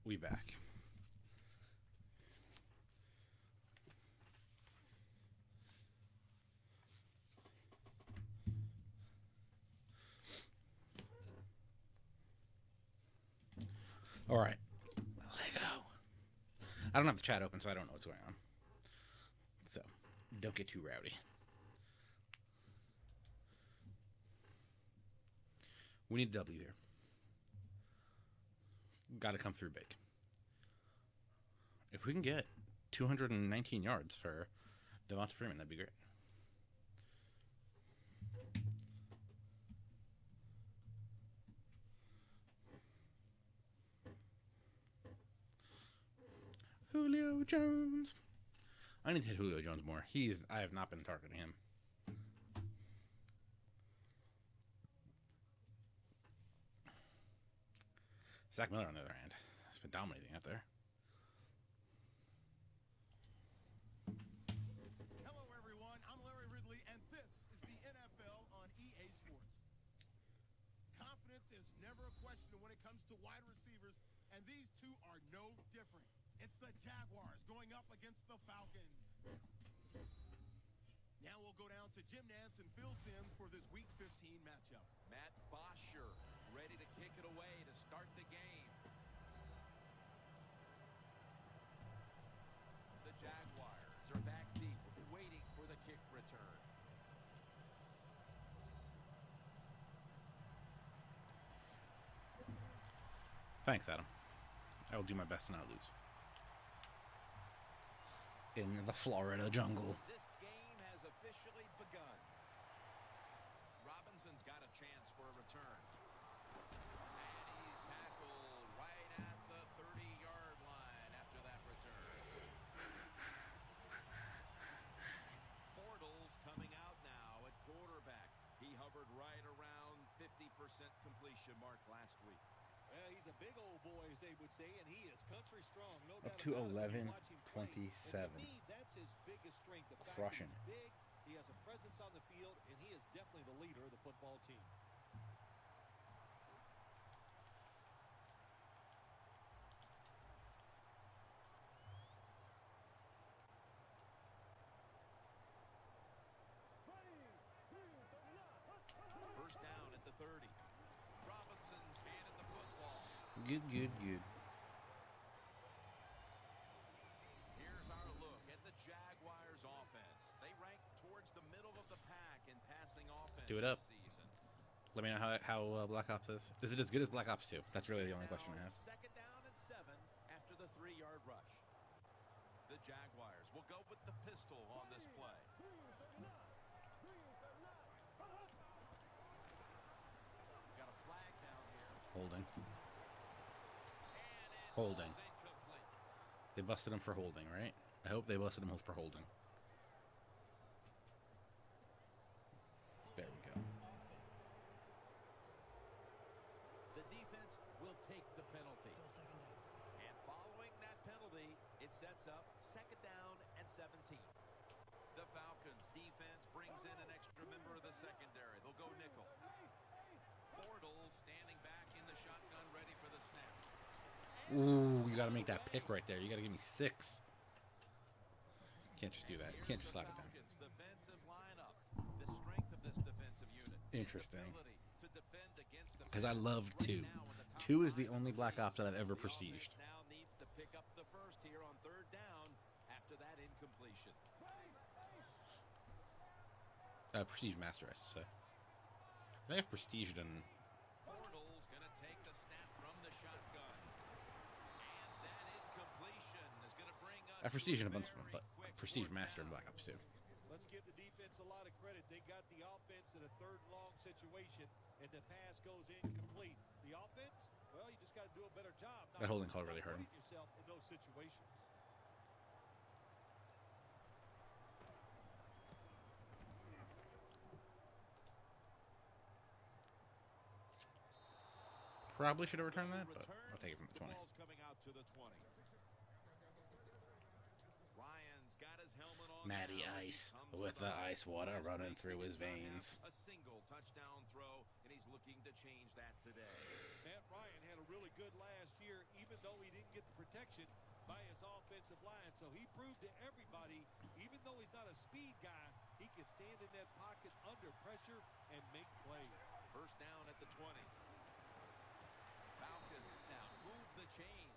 We back. All right. Lego. I don't have the chat open, so I don't know what's going on. So, don't get too rowdy. We need a W here. Got to come through big. If we can get two hundred nineteen yards for Devonta Freeman, that'd be great. Julio Jones. I need to hit Julio Jones more. He's. I have not been targeting him. Zach Miller, on the other hand, has been dominating out there. Hello, everyone. I'm Larry Ridley, and this is the N F L on E A Sports. Confidence is never a question when it comes to wide receivers, and these two are no different. It's the Jaguars going up against the Falcons. Now we'll go down to Jim Nantz and Phil Simms for this Week fifteen matchup. Matt Bosher ready to kick it away to start the game. The Jaguars are back deep, waiting for the kick return. Thanks, Adam. I will do my best to not lose. In the Florida jungle. This game has officially begun. Robinson's got a chance for a return. And he's tackled right at the thirty-yard line after that return. Bortles coming out now at quarterback. He hovered right around fifty percent completion mark last week. Well, he's a big old boy, as they would say, and he is country strong. No Up doubt to about it. eleven When you watch him play, twenty-seven. and to me, that's his biggest strength. The fact Crushing. that he's big, he has a presence on the field, and he is definitely the leader of the football team. First down at the thirty. Robinson's handed the football. Good, good, good. Here's our look at the Jaguars offense. They rank towards the middle of the pack in passing offense Do it up. this season. Let me know how how uh, Black Ops is. Is it as good as Black Ops two? That's really the only Now, question I have. Second down and seven after the three-yard rush. The Jaguars will go with the pistol on this play. Got a flag down here. Holding. And it Holding. falls incomplete. They busted him for holding, right? I hope they busted him for holding. There we go. The defense will take the penalty. And following that penalty, it sets up second down and seventeen. The Falcons defense brings in an extra member of the secondary. They'll go nickel. Bortles standing back in the shotgun, ready for the snap. Ooh, you got to make that pick right there. You got to give me six. Can't just do that. You can't just slap it down. Falcons defensive lineup. The strength of this defensive unit. Interesting. Because Because I love two. Two is the only Black Ops that I've ever prestiged. Now needs to pick up the first here on third down after that incompletion. Uh, Prestige Master, I should say. I think I've prestiged in. Bortles gonna take the snap from the shotgun. And that incompletion is gonna bring us I prestige in a to bunch of them, very but quick Prestige fourth Master in down. Black Ops two. Let's give the defense a lot of credit. They got the offense in a third and long situation, and the pass goes incomplete. The offense, well, you just got to do a better job. That holding call really hurt him. putting yourself in those situations. Probably should have returned that, but I'll take it from the twenty. Ball's coming out to the twenty. Ryan's got his helmet on. Matty now as he Ice comes with up the on ice water last running week. through He his did not have veins. A single touchdown throw, and he's looking to change that today. Matt Ryan had a really good last year, even even though he didn't get the protection by his offensive line. So he proved to everybody, even though he's not a speed guy, he can stand in that pocket under pressure and make plays. First down at the twenty. Falcons now move the chains.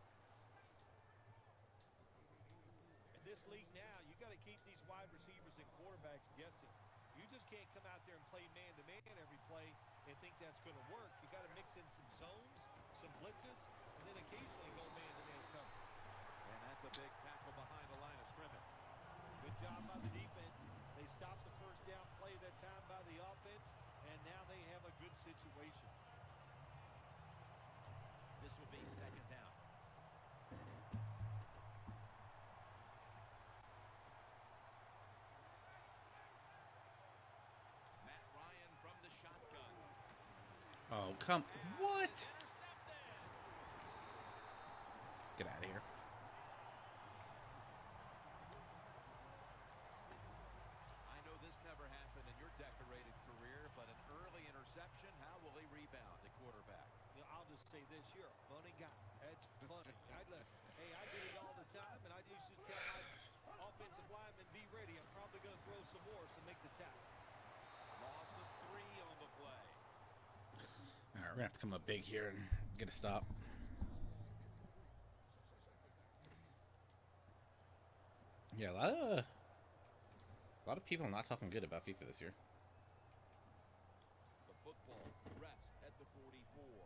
In this league now, you got to keep these wide receivers and quarterbacks guessing. You just can't come out there and play man-to-man every play and think that's going to work. You got to mix in some zones, some blitzes, and then occasionally go man-to-man cover. And that's a big tackle behind the line of scrimmage. Good job by the defense. They stopped the first down play that time by the offense, and now they have a good situation. This will be second down. Matt Ryan from the shotgun. Oh, come. What? Intercepted. Get out of here. I know this never happened in your decorated career, but an early interception, how will he rebound the quarterback? You know, I'll just say this, you're a funny guy. That's funny. I'd look, hey, I did it all the time, and I used to tell my offensive lineman, be ready. I'm probably going to throw some more, so make the tackle. Loss of three on the play. All right, we're gonna have to come up big here and get a stop. Yeah, a lot of a lot of people not talking good about FIFA this year. The football rests at the forty-four.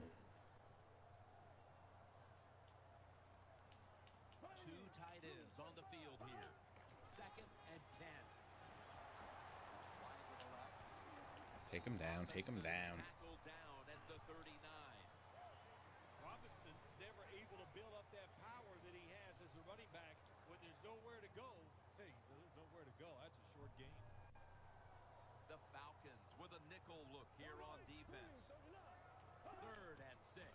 Two tight ends on the field here. Second and ten. Wide to the left. Take him down, take him down. Tackled down at the thirty-nine. Robinson's never able to build up that power that he has as a running back when there's nowhere to go. Hey, there's nowhere to go. That's a short game. The Falcons with a nickel look here on defense. Third and six.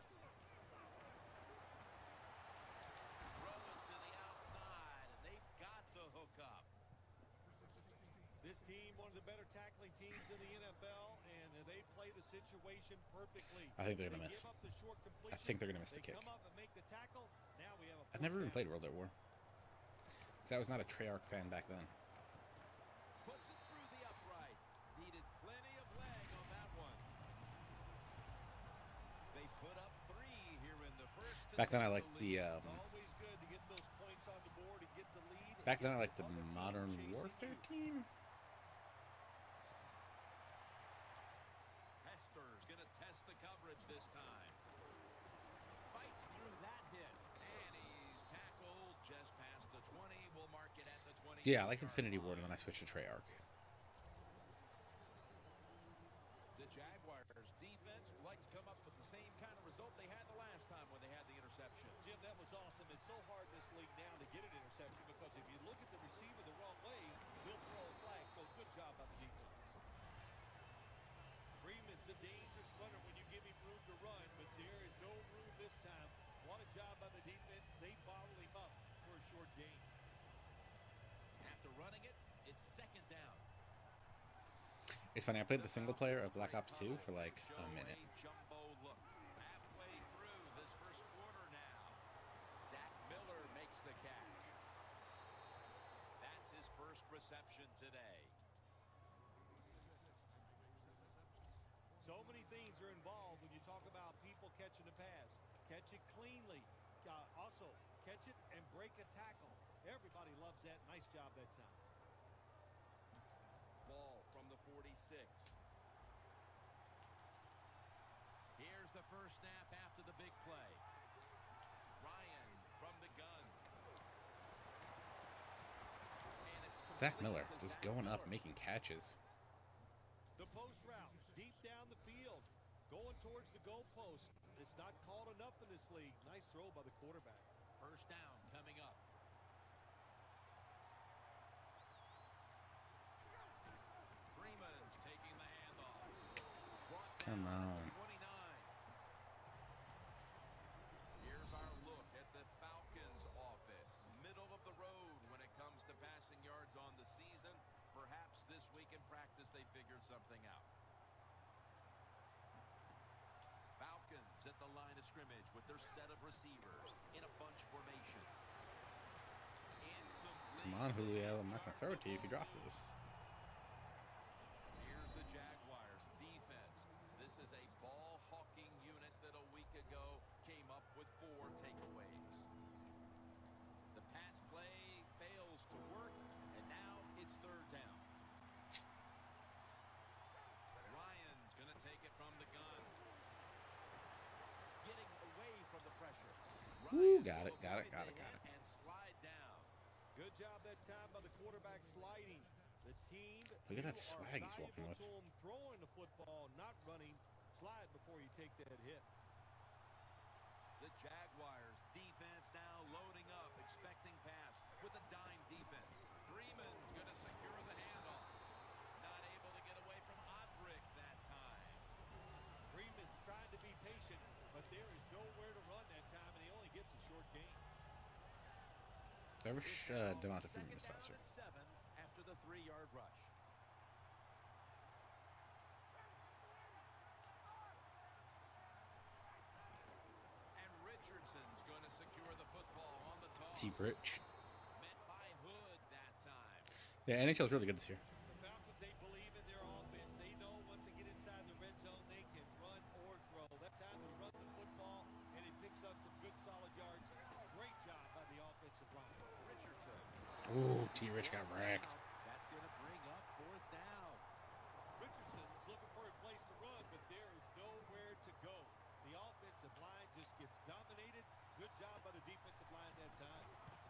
Throwing to the outside, and they've got the hook up. This team, one of the better tackling teams in the N F L, and they play the situation perfectly. I think they're gonna They miss. give up the short completion. I think they're gonna miss the They kick. come up and make the tackle. Now we have a I've never even fourth played down. World at War. Because I was not a Treyarch fan back then. Puts it through the uprights. Needed plenty of leg on that one. They put up three here in the first. to Back then I take liked the lead. um, It's always good to get those points on the board and get the lead. and back then get I liked the other team Modern chasing Warfare you. team. Hester's going to test the coverage this time. Fights through that hit. And he's tackled just past the twenty. We'll mark it at the twenty. Yeah, I liked Infinity Ward, and then I switched to Treyarch. The Jaguars defense would like to come up with the same kind of result they had the last time when they had the interception. Jim, that was awesome. It's so hard in this league now to get an interception because if you look at the receiver the wrong way, he'll throw a flag. So good job by the defense. Freeman's a dangerous runner when you give him room to run, but there is no room this time. What a job by the defense. They bottled him up for a short gain. After running it, it's second down. It's funny, I played the single player of Black Ops two for like a minute. Jumbo look. Halfway through this first quarter now. Zach Miller makes the catch. That's his first reception today. So many things are involved when you talk about people catching the pass. Catch it cleanly. Uh, also, catch it and break a tackle. Everybody loves that. Nice job that time. Ball from the forty-six. Here's the first snap after the big play. Ryan from the gun. And it's Zach complete Miller to just Zach going up, Miller. making catches. The post route, deep down the field, going towards the goal post. It's not called enough in this league. Nice throw by the quarterback. First down coming up. Freeman's taking the handoff. Brought Come down at on. the twenty-nine. Here's our look at the Falcons offense. Middle of the road when it comes to passing yards on the season. Perhaps this week in practice they figured something out. Falcons at the line of scrimmage with their set of receivers in a bunch formation. Come on, Julio. I'm not going to throw it to you if you drop this. Here's the Jaguars defense. This is a ball-hawking unit that a week ago came up with four takeaways. The pass play fails to work, and now it's third down. Ryan's going to take it from the gun. Getting away from the pressure. Woo, got it, got it, got it, got it. And slide down. Good job that time by the quarterback sliding. The team. Look at that you are swag he's walking valuable with. to him throwing the football, not running. Slide before you take that hit. The Jaguars defense now loading up, expecting pass with a dime defense. Freeman's going to secure the handoff. Not able to get away from Odrick that time. Freeman's trying to be patient, but there is nowhere to run that time, and he only gets a short gain. I wish uh, Devonta Freeman was faster. Seven after the three-yard rush. And Richardson's going to secure the football on the toss. Deep Rich. Met by Hood that time. Yeah, N H L is really good this year. The Falcons, they believe in their offense. They know once they get inside the red zone, they can run or throw. That time to run the football, and it picks up some good solid yards. Great job by the offensive line. Richardson. Ooh, T. Rich got wrecked. That's going to bring up fourth down. Richardson's looking for a place to run, but there is nowhere to go. The offensive line just gets dominated. Good job by the defensive line that time.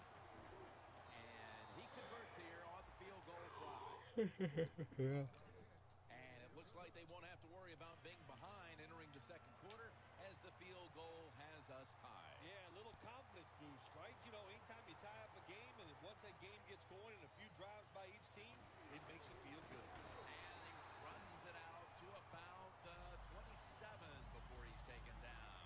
And he converts here on the field goal try. Yeah. And it looks like they won't have to worry about being behind entering the second quarter as the field goal has us tied. Yeah, a little confidence boost, right? You know, anytime you tie up a game, and once that game gets going and a few drives by each team, it makes you feel good. And he runs it out to about uh, twenty-seven before he's taken down.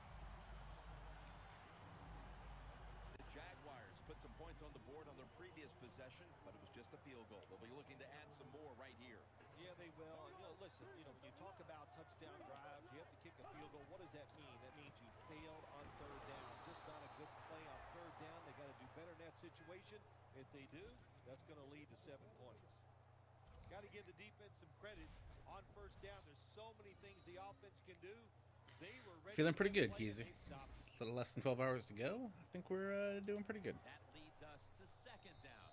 The Jaguars put some points on the board on their previous possession, but it was just a field goal. They'll be looking to add some more right here. Yeah, they will. You know, listen, you know, when you talk about touchdown drives, you have to kick a field goal. What does that mean? That means you failed on third down. Just not a good play on third down. They got to do better in that situation. If they do, that's going to lead to seven points. Got to give the defense some credit on first down. There's so many things the offense can do. They were ready. Feeling pretty good, play, Keezy. and they stopped. A little less than twelve hours to go. I think we're uh, doing pretty good. That leads us to second down.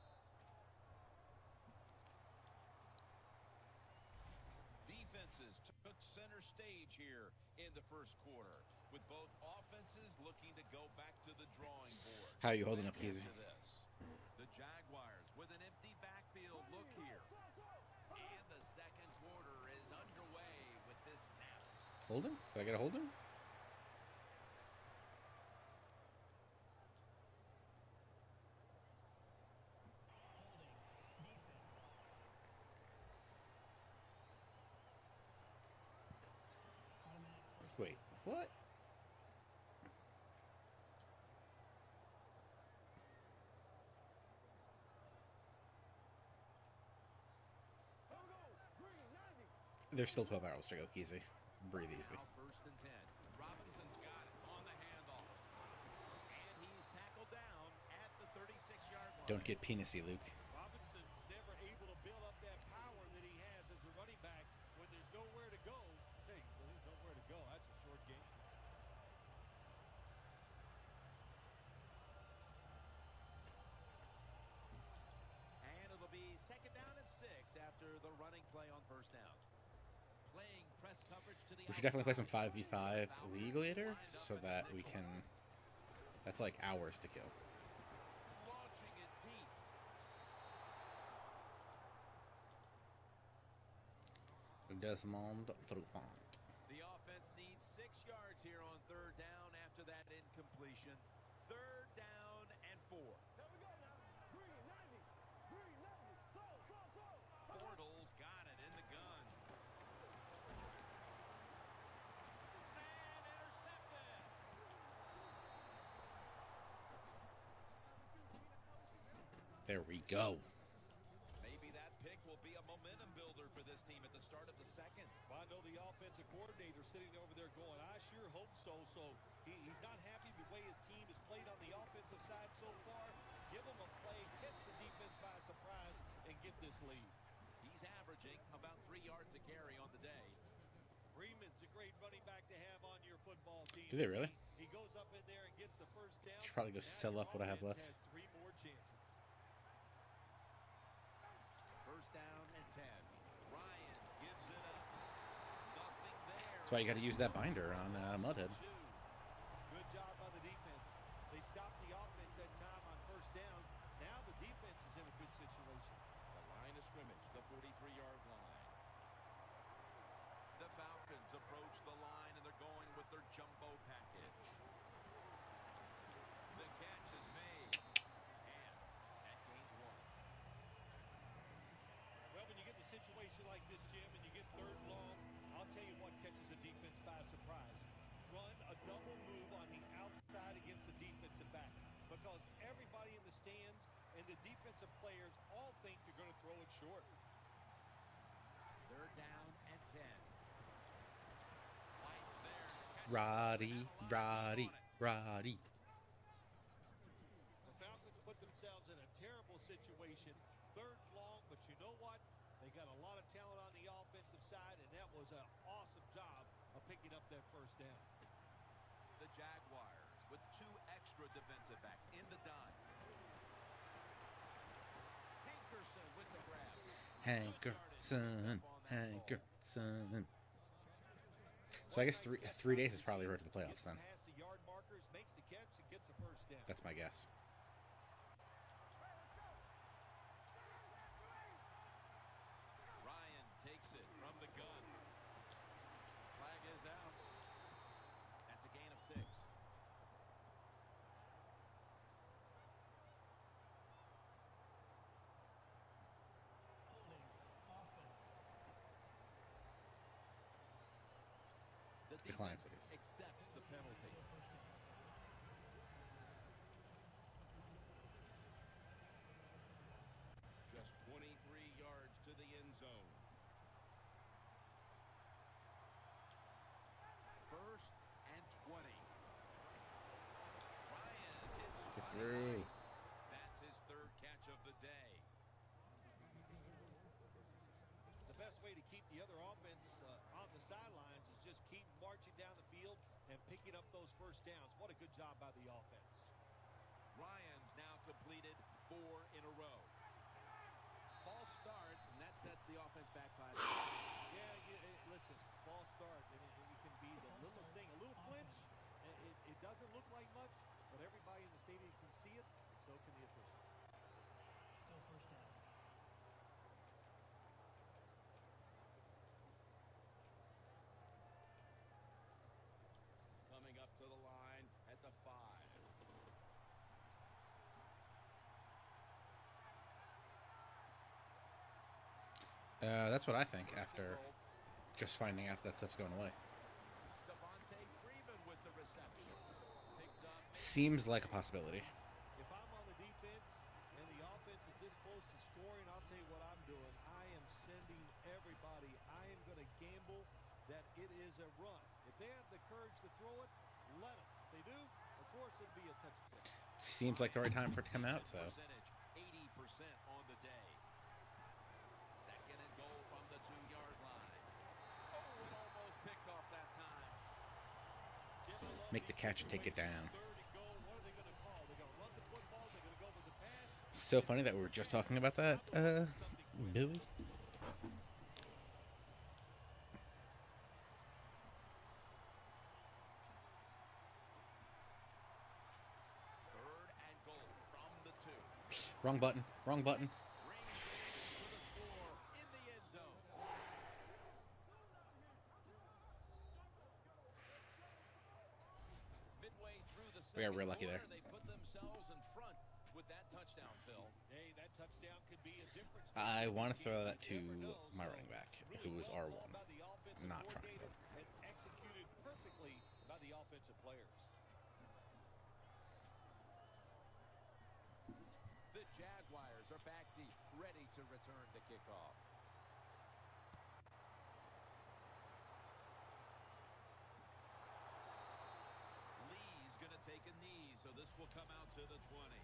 Defenses took center stage here in the first quarter, with both offenses looking to go back to the drawing board. How are you holding up, Back Keezy? into this. The Jaguars with an empty backfield look here. And the second quarter is underway with this snap. Hold him? Did I get a hold him? Wait, what? There's still twelve hours to go, Keezy. Breathe easy. Now first and ten. Robinson's got it on the handoff. And he's tackled down at the thirty-six-yard line. Don't get penisy, Luke. Robinson's never able to build up that power that he has as a running back when there's nowhere to go. Hey, when there's nowhere to go. That's a short game. And it'll be second down and six after the running play on first down. Playing press coverage to the We should definitely play some outside. five v five league later Lined up so in that the we nickel. can... That's like hours to kill. Launching it deep. Desmond Trufant. The offense needs six yards here on third down after that incompletion. Third down and four. Bortles got it in the gun. And intercepted. There we go. Maybe that pick will be a momentum builder for this team at the start of the second. Well, I know the offensive coordinator sitting over there going, I sure hope so. So he, he's not happy the way his team has played on the offensive side so far. Give him a play, catch the defense by surprise, and get this lead. He's averaging about three yards a carry on the day. Freeman's a great running back to have on your football team. Do they really? He, he goes up in there and gets the first down. Should probably go Now sell your off what I have offense left. has three more chances. First down and ten. Ryan gives it up. Nothing there. That's why you got to use that binder on uh, Mudhead. Good job by the defense. They stopped the offense that time on first down. Now the defense is in a good situation. The line of scrimmage, the forty-three-yard line. The Falcons approach the line, and they're going with their jumbo package. The catch is made, and that gains one. Well, when you get in a situation like this, Jim, and you get third and long, I'll tell you what catches the defense by surprise. Run a double move on the outside against the defensive back, because everybody in the stands and the defensive players all think you're going to throw it short. Third down and ten. Lights there. Catch Roddy, it. Roddy, Roddy. The Falcons put themselves in a terrible situation, third and long, but you know what? They got a lot of talent on the offensive side, and that was an awesome job of picking up that first down. The Jaguars with two extra defensive backs in the dime. Hankerson with the grab. Hankerson, Hankerson. So I guess three three days is probably right to the playoffs then. Past the yard markers, makes the catch, and gets the first down. That's my guess. Ryan takes it from the gun. Flag is out. That's a gain of six. The Decline, defense please. accepts the penalty. Just twenty-three yards to the end zone. First and twenty. Ryan hits Get through. That's his third catch of the day. The best way to keep the other offense uh, on the sidelines is just keep marching down the field and picking up those first downs. What a good job by the offense. Ryan's now completed four in a row. False start, and that sets the offense back five. Yeah, you, uh, listen, false start, and it, it can be the littlest thing. A little flinch, it, it, it doesn't look like much, but everybody in the stadium can see it, and so can the official. Still first down. Coming up to the line at the five. Uh, that's what I think after just finding out that stuff's going away. Devontae Freeman with the reception. Picks up. Seems like a possibility. If I'm on the defense and the offense is this close to scoring, I'll tell you what I'm doing. I am sending everybody. I am going to gamble that it is a run. If they have the courage to throw it, let them. If they do, of course it'll be a touchdown. Seems like the right time for it to come out, so. Percentage, eighty percent on the day. Second and goal from the two-yard line. Oh, it almost picked off that time. Jim, I love Make the these catch and take it situations. down. Third and goal. What are they going to call? They're going to run the football. They're going to go with the pass. So funny that we were just talking about that, uh, Billy. Third and goal from the two. Wrong button. Wrong button. Range for the score in the end zone. Midway through the We got second real lucky quarter, there. they put themselves in front with that touchdown, Phil. Hey, that touchdown could be a difference. I maker want in to this throw game. that to You never know. my So, running back, really who was well R called one. by the offensive Not trying coordinator to. and executed perfectly by the offensive players. The Jaguars are back deep, ready to return the kickoff. this will come out to the twenty.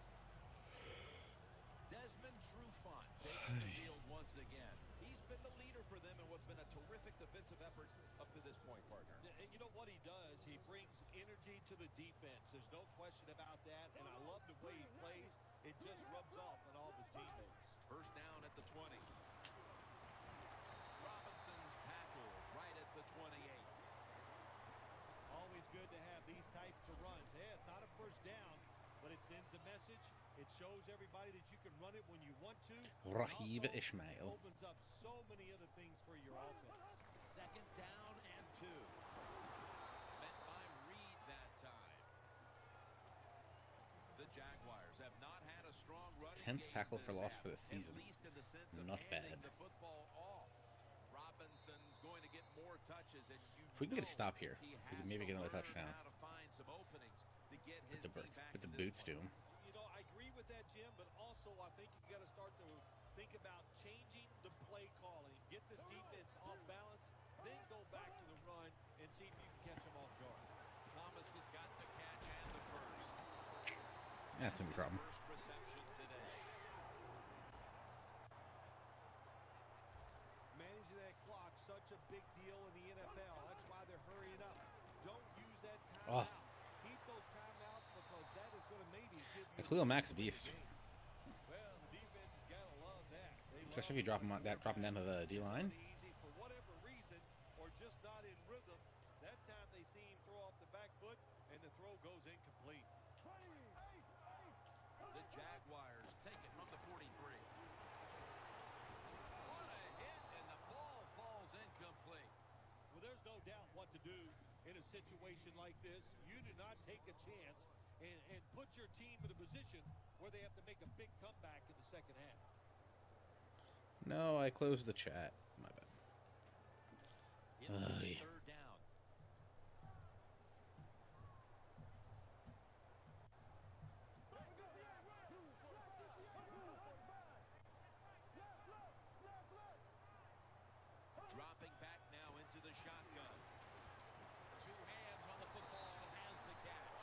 Desmond Trufant takes the field once again. He's been the leader for them in what's been a terrific defensive effort up to this point, partner. And you know what he does? He brings energy to the defense. There's no question about that. And I love the way he plays. It just rubs off on all of his teammates. First down at the twenty. Robinson's tackle right at the twenty-eight. Always good to have these types of runs. Yeah, it's not a first down, but it sends a message. It shows everybody that you can run it when you want to. Rahib Also, Ismail. opens up so many other things for your offense. Second down and two. Met by Reed that time. The Jaguars have not had a strong running tenth game tackle this for loss half, for the season. At least in the sense of Not handing bad. the football off. Robinson's going to get more touches, and you If we can get a know stop here, he if we can has maybe to get another learn touchdown. how to find some openings to get his Put the, team Burks, back put the in this boots to one. him. You know, I agree with that, Jim, but also I think you got to start to think about changing the play calling. Get this defense off balance, then go back to the run and see if you can catch them off guard. Thomas has got the catch and the first. That's a his problem. First reception today. Managing that clock, such a big deal in the N F L. That's why they're hurrying up. Don't use that Oh. timeout. Keep those timeouts because that is going to maybe give you The Khalil Mack's a beast. Well, the defense has got to love that. They Especially if you drop him on, that dropping down to the D line. Easy for whatever reason or just not in rhythm. That time they see him throw off the back foot and the throw goes incomplete. The Jaguars take it from the forty-three. What a hit, and the ball falls incomplete. Well, there's no doubt what to do in a situation like this. You do not take a chance and, and put your team in a position where they have to make a big comeback in the second half. No, I closed the chat. My bad. In the Aye. third down. Dropping back now into the shotgun. Two hands on the football, has the catch.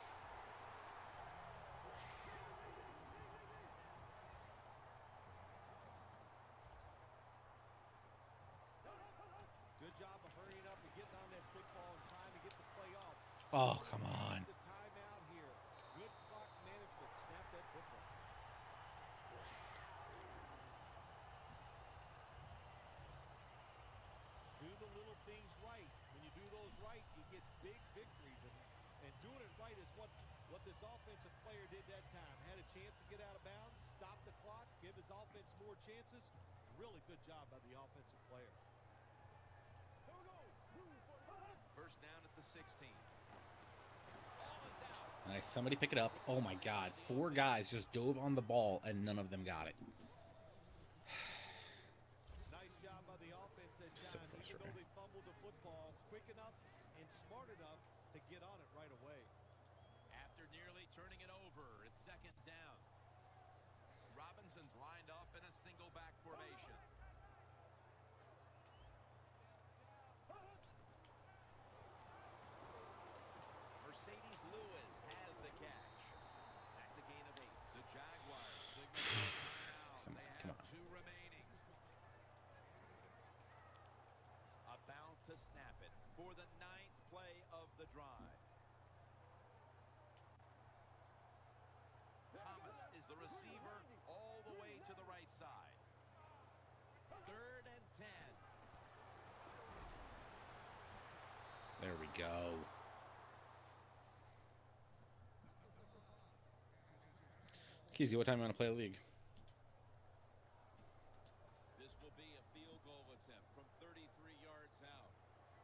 Good job of hurrying up and getting on that football and trying to get the play off. Oh, come on. The timeout here. Good clock management. Snap that football. Do the little things right. When you do those right, you get big victories. And, and doing it right is what, what this offensive player did that time. Had a chance to get out of bounds, stop the clock, give his offense more chances. Really good job by the offensive player. First down at the sixteen. Ball is out. Nice. Somebody pick it up. Oh, my God. Four guys just dove on the ball, and none of them got it. Nice job by the offense that So time. Even though frustrating. they fumbled the football quick enough and smart enough to get on it right away. After nearly turning it over, it's second down. Robinson's lined up in a single back formation. Mercedes Lewis has the catch. That's a gain of eight. The Jaguars signal timeout. Come on, They come have on. two remaining. About to snap it for the ninth play of the drive. Thomas is the receiver all the way to the right side. Third and ten. There we go. Keezy, what time you want to play the league? This will be a field goal attempt from thirty-three yards out.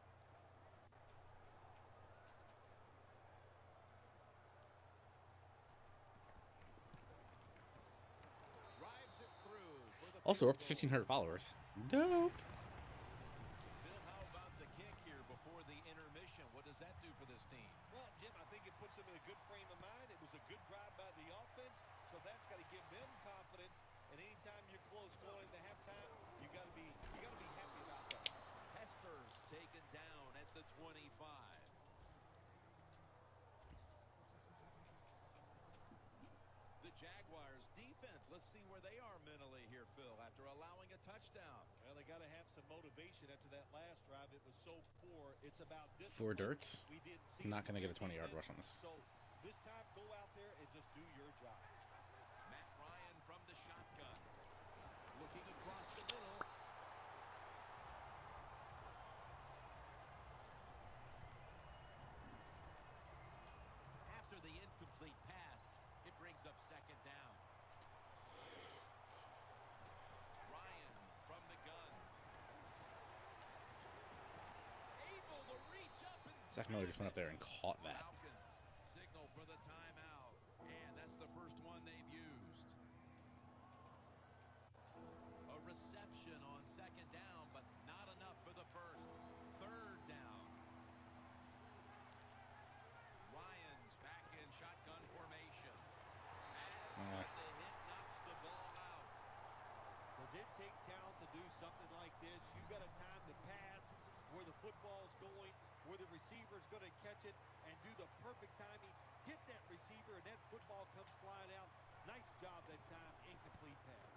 Drives it through for the Also, we're up to field fifteen goal. hundred followers. Dope. Phil, how about the kick here before the intermission? What does that do for this team? Well, Jim, I think it puts them in a good frame of mind. It was a good drive by the offense, so that's got to give them confidence. And anytime you're close going into halftime, you got to be you got to be happy about that. Hesper's taken down at the twenty-five. let's see where they are mentally here, Phil, after allowing a touchdown. Well, they got to have some motivation after that last drive. It was so poor. It's about Four discipline. dirts. We didn't see I'm not the going to get a defense. twenty-yard rush on this. So this time, go out there and just do your job. Matt Ryan from the shotgun. Looking across the middle. After the incomplete pass, it brings up second down. Ryan from the gun. Able to reach up and Zach Miller just went up there and caught that. Falcons signal for the timeout, and that's the first one they've used. A reception on second down, but not enough for the first. Third down. Ryan's back in shotgun formation. Uh, And the hit knocks the ball out. Does it take talent to do something like this? You got a time to pass where the football's going, where the receiver's going to catch it and do the perfect timing, hit that receiver, and that football comes flying out. Nice job that time, incomplete pass.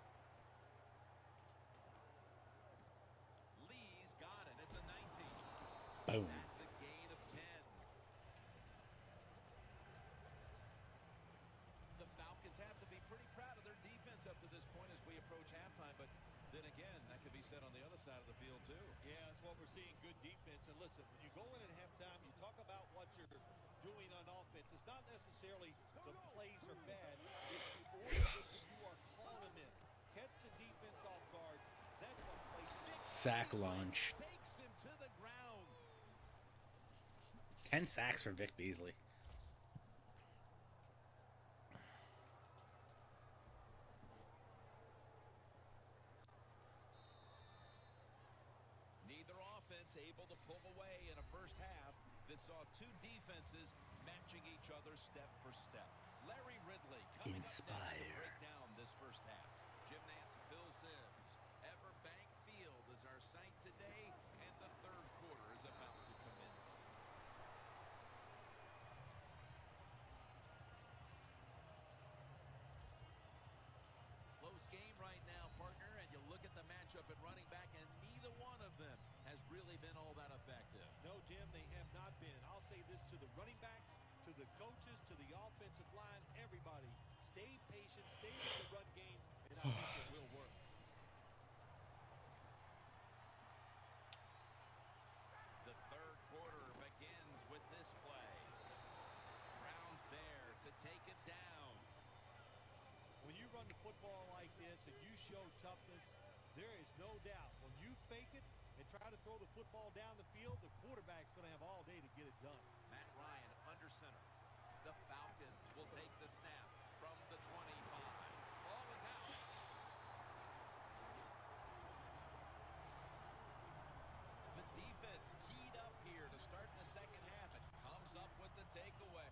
Lee's got it at the nineteen. boom. That's a gain of ten. The Falcons have to be pretty proud of their defense up to this point as we approach halftime, but then again, that could be said on the other side of the field too. Yeah, that's what we're seeing, good defense. And listen, when you go in at halftime, you talk about what you're doing on offense. It's not necessarily the plays are bad. It's the order in which you are calling them in. Catch the defense off guard. That's what plays. Sack lunch. Takes him to the ground. Ten sacks for Vic Beasley. Neither offense able to pull away in a first half that saw two defenses matching each other step for step. Larry Ridley coming up next to Inspire. break down this first half. Jim Nance, Bill Sims. Everbank Field is our site today, and the third quarter is about to commence. Close game right now, partner, and you look at the matchup at running back, and neither one of them has really been all that effective. No, Jim, they have not been. I'll say this to the running backs, to the coaches, to the offensive line, everybody. Stay patient, stay with the run game, and I think it will work. The third quarter begins with this play. Browns there to take it down. When you run the football like this and you show toughness, there is no doubt. When you fake it and try to throw the football down the field, the quarterback's going to have all day to get it done. Matt Ryan under center. The Falcons will take the snap from the twenty-five. Ball is out. The defense keyed up here to start the second half and comes up with the takeaway.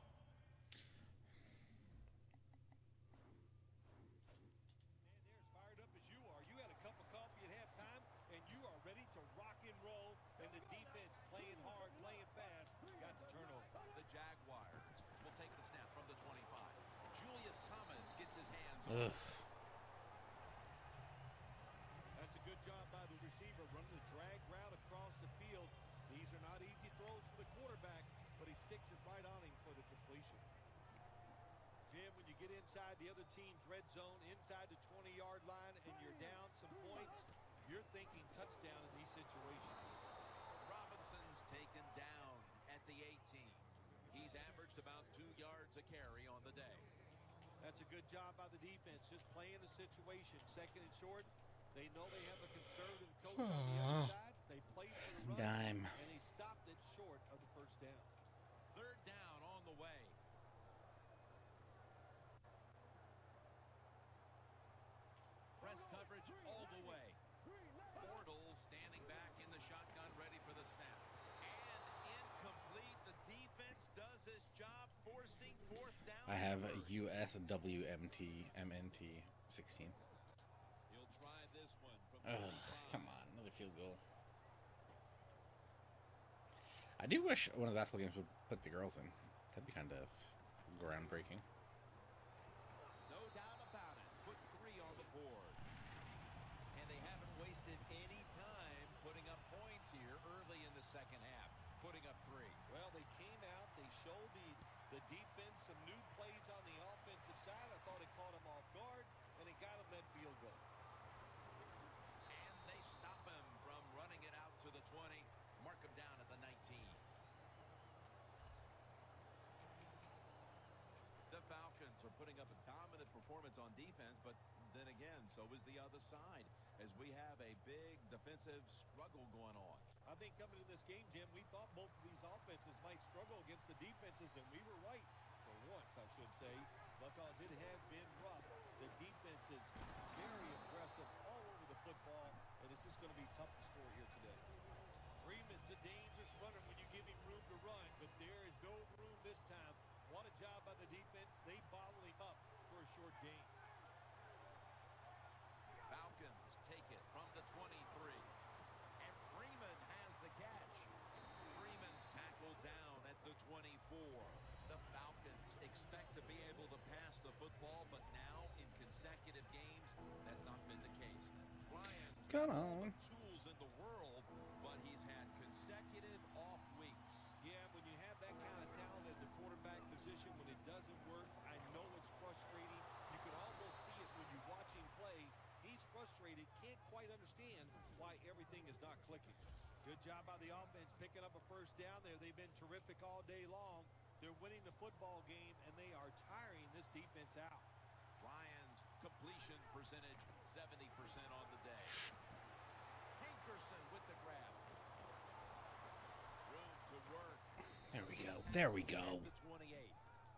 Man, they're as fired up as you are. You had a cup of coffee at halftime, and you are ready to rock and roll, and the defense playing hard, playing fast, got the turnover. The Jaguars will take the snap from the twenty-five. Julius Thomas gets his hands on Ugh. it. That's a good job by the receiver, running the drag route across the field. These are not easy throws for the quarterback, but he sticks it right on him for the completion. Jim, when you get inside the other team's red zone, inside the twenty-yard line, and you're down some points, you're thinking touchdown in these situations. Robinson's taken down at the eighteen. He's averaged about two yards a carry on the day. That's a good job by the defense, just playing the situation. Second and short, they know they have a conservative coach on the other side. They played for the run, Dime. and they stopped it short of the first down. Third down on the way. Press coverage all the way. Bortles standing back in the shotgun, ready for the snap. And incomplete. The defense does his job, forcing fourth down. I have U S W M T M N T sixteen. He'll try this one from Ugh, thirty-five. come on, another field goal. I do wish one of the basketball games would put the girls in. That'd be kind of groundbreaking. No doubt about it. Football second half, putting up three. Well, they came out, they showed the, the defense some new plays on the offensive side. I thought it caught them off guard, and it got them that field goal. And they stop him from running it out to the twenty, mark him down at the nineteen. The Falcons are putting up a dominant performance on defense, but then again, so is the other side, as we have a big defensive struggle going on. I think coming to this game, Jim, we thought both of these offenses might struggle against the defenses, and we were right, for once, I should say, because it has been rough. The defense is very aggressive all over the football, and it's just going to be tough to score here today. Freeman's a dangerous runner when you give him room to run, but there is no room this time. What a job by the defense. They bottle him up for a short gain. Falcons take it from the twenty-three. And Freeman has the catch. Freeman's tackled down at the twenty-four. The Falcons expect to be able to pass the football, but now in consecutive games, that's not been the case. Brian's Come got all on. the tools in the world, but he's had consecutive off weeks. Yeah, when you have that kind of talent at the quarterback position, when it doesn't work, I know it's frustrating. You can almost see it when you watch him play. He's frustrated, can't quite understand why everything is not clicking. Good job by the offense picking up a first down there. They've been terrific all day long. They're winning the football game, and they are tiring this defense out. Ryan's completion percentage, seventy percent on the day. Hankerson with the grab. Room to work. There we go. There we go. At the twenty-eight.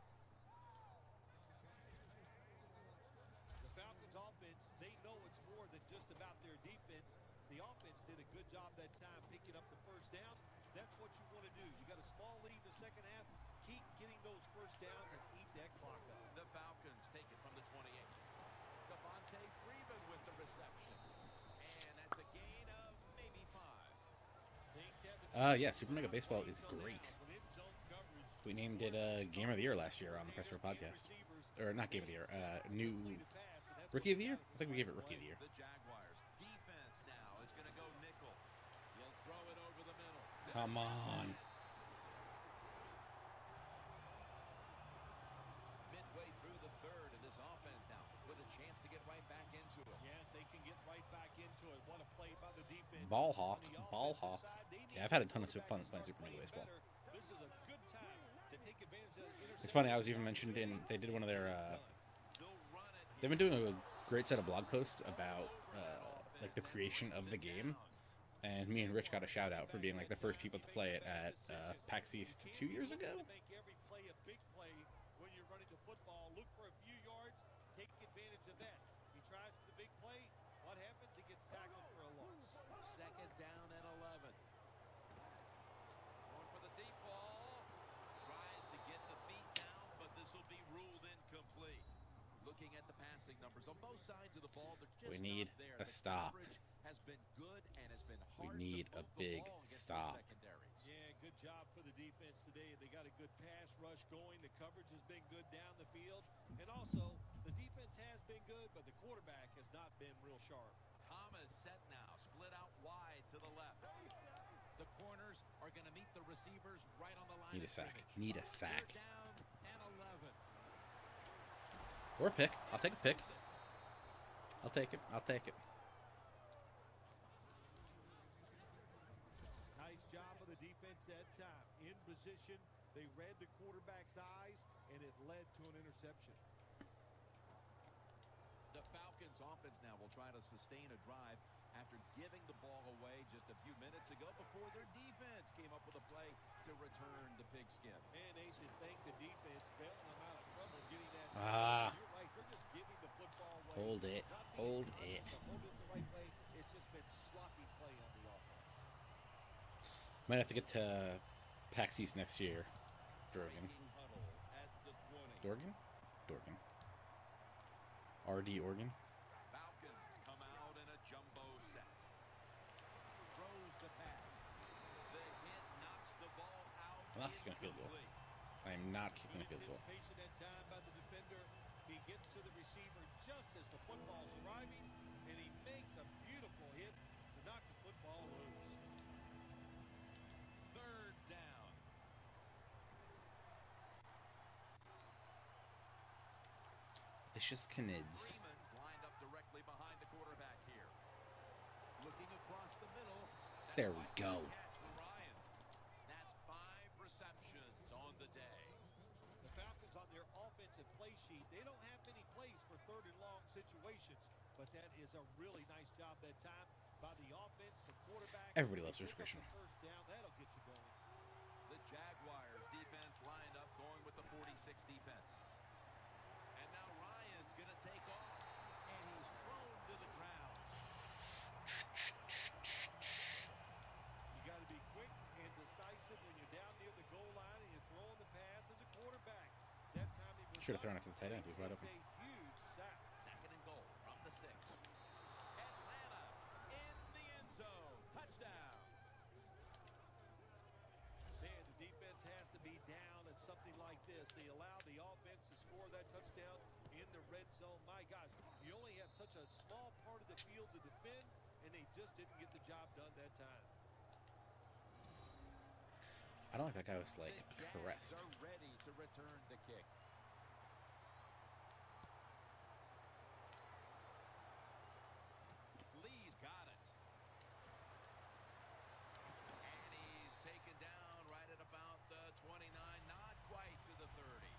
The Falcons offense, they know it's more than just about their defense. The offense did a good job that time picking up the first down. That's what you want to do. You got a small lead in the second half. Keep getting those first downs and eat that clock up. The Falcons take it from the twenty-eight. Devontae Freeman with the reception. And that's a gain of maybe five. Things have to Uh, yeah, Super Mega Baseball is great. with in-zone coverage. We named it uh, Game of the Year last year on the Press Row podcast. Or not Game of the Year, uh, new Rookie of the Year? I think we gave it Rookie of the Year. The Jaguars defense now is going to go nickel. He'll throw it over the middle. Come on. Midway through the third, and this offense now with a chance to get right back into it. Yes, they can get right back into it. What a play by the defense. Ball hawk, On the ball offensive hawk. side, they need Yeah, I've had a to ton of get fun back playing and Super Mega start Baseball. playing better. This is a good time to take advantage of the It's funny, I was even mentioned in, they did one of their, uh, They'll run it. they've been doing a great set of blog posts about, uh, like, the creation of the game. And me and Rich got a shout out for being, like, the first people to play it at uh, PAX East two years ago. Make every play a big play when you're running the football. Look for a few yards. Take advantage of that. He tries for the big play. What happens? He gets tackled for a loss. Second down and eleven. Going for the deep ball. Tries to get the feet down, but this will be ruled incomplete. Looking at the passing numbers on both sides of the ball, they're just We need not there. a The stop. coverage has been good and has been We hard need to a move big the ball against stop. the secondaries. Yeah, good job for the defense today. They got a good pass rush going. The coverage has been good down the field. And also, the defense has been good, but the quarterback has not been real sharp. Thomas set now, split out wide to the left. The corners are going to meet the receivers right on the line. Need a of sack. scrimmage. Need a sack. Third down and eleven. Or a pick. I'll take a pick. I'll take it. I'll take it. Nice job of the defense that time. In position, they read the quarterback's eyes, and it led to an interception. The Falcons offense now will try to sustain a drive after giving the ball away just a few minutes ago before their defense came up with a play to return the pigskin. And they should thank the defense bailing them out of trouble getting that. Ah. You're right. They're just giving the football away. Hold it. Not being Hold conscious it. of holding it the right way. It's just been sloppy play on the offense. Might have to get to PAX East next year. Dorgan. Breaking huddle at the twenty. Dorgan? Dorgan. R D Oregon. Falcons come out in a jumbo set. Throws the pass. The hit knocks the ball out. I'm not kicking a field goal. incomplete. I am not kicking a field goal. Anticipation that time by the defender. He gets to the receiver just as the football's arriving, and he makes a beautiful hit to knock the football loose. Delicious Knids. Freeman's lined up directly behind the quarterback here. Looking across the middle. That's There we quite go. a catch for Ryan. That's five receptions on the day. The Falcons on their offensive play sheet, they don't have many plays for third and long situations, but that is a really nice job that time by the offense, the quarterback. Everybody loves They Rich pick up Christian. the first down, that'll get you going. The Jaguars defense lined up going with the forty-six defense. And now Ryan's going to take off, and he's thrown to the ground. You got to be quick and decisive when you're down near the goal line and you're throwing the pass as a quarterback. That time he was Should have thrown up, it to the tight end. and He was wide takes open. a huge sack. Second and goal from the six. Atlanta in the end zone. Touchdown. Man, the defense has to be down at something like this. They allow the offense to score that touchdown in the red zone. My gosh, you only have such a small part of the field to defend, and they just didn't get the job done that time. I don't think that guy was like The Jags caressed. are ready to return the kick. Lee's got it. And he's taken down right at about the twenty-nine, not quite to the thirty.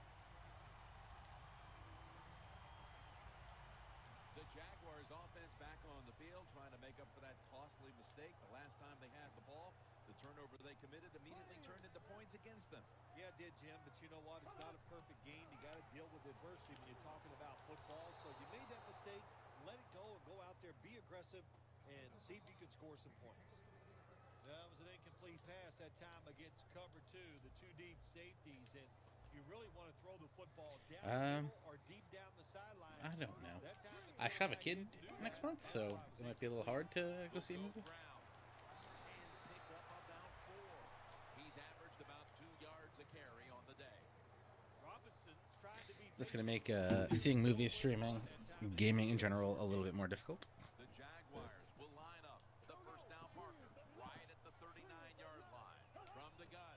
The Jaguars offense back on the field trying to make up for that costly mistake. The last time they had the ball, the turnover they committed immediately turned into points against them. Yeah, it did, Jim, but you know what? It's not a perfect game. You got to deal with adversity when you're talking about football. So you made that mistake, let it go, and go out there, be aggressive, and see if you can score some points. That was an incomplete pass that time against cover two, the two deep safeties, and you really want to throw the football down Um, the middle or deep down the sideline. I don't know. That time the I should have a quarterback kid didn't do next that. month, That's so why I was it might be a little hard to go see a Will movie. go ground and pick up about four. He's averaged about two yards a carry on the day. Robinson's trying to be That's going to make uh, seeing movies, streaming, gaming in general a little bit more difficult. The Jaguars will line up the first down markers right at the thirty-nine-yard line from the gun.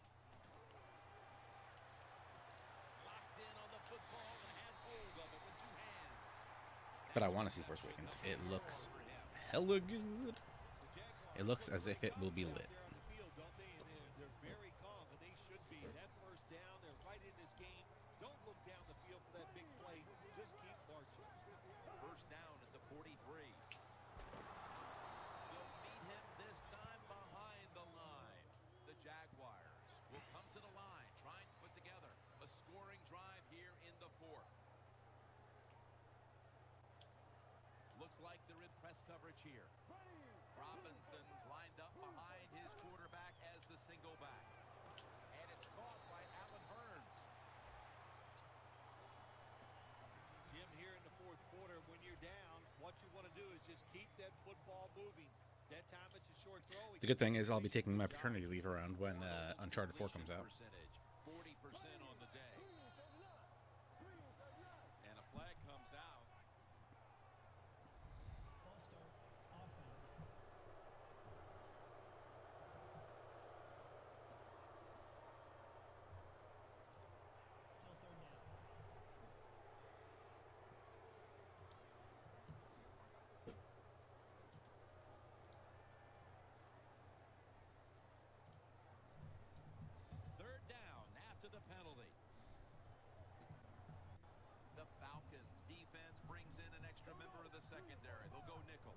Locked in on the football and has hold of it with two hands. But I want to see Force Awakens. It looks hella good. It looks as if it will be lit. They're on the field, don't they? And they're, they're very calm, and they should be. That first down, they're right in this game. Don't look down the field for that big play. Just keep marching. First down at the forty-three. They'll meet him this time behind the line. The Jaguars will come to the line, trying to put together a scoring drive here in the fourth. Looks like they're in press coverage here. Robinson's lined up behind his quarterback as the single back. And it's caught by Allen Hurns. Jim, here in the fourth quarter, when you're down, what you want to do is just keep that football moving. That time it's a short throw. The good thing is I'll be taking my paternity leave around when uh, Uncharted four comes out. Percentage, forty percent on the day. And a flag comes out. False start. Offense. Still third down. Third down after the penalty. The Falcons defense brings in an extra member of the secondary. They'll go nickel.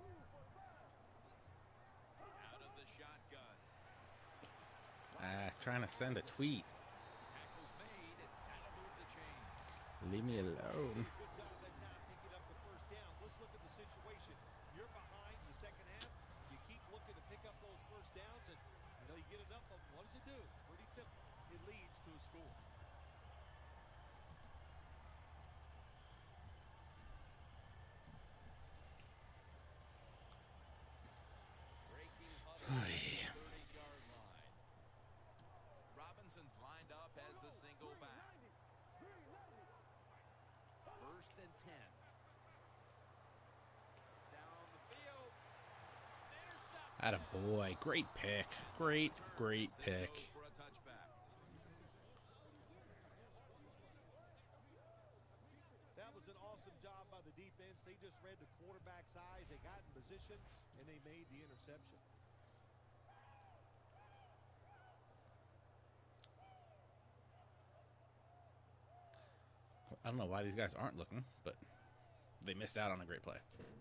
Out of the shotgun. Uh, trying to send a tweet. Tackles made and that'll move the chains. Leave me alone. Good job that time picking up the first down. Let's look at the situation. You're behind the second half. You keep looking to pick up those first downs, and you know you get enough of them. What does it do? Pretty simple. It leads to a score. Breaking huddle at the thirty-yard line. Robinson's lined up as the single back. First and ten. Down the field. Intercept. Atta boy, great pick. Great, great pick. For a touchback. That was an awesome job backside. They got in position, and they made the interception. I don't know why these guys aren't looking, but they missed out on a great play.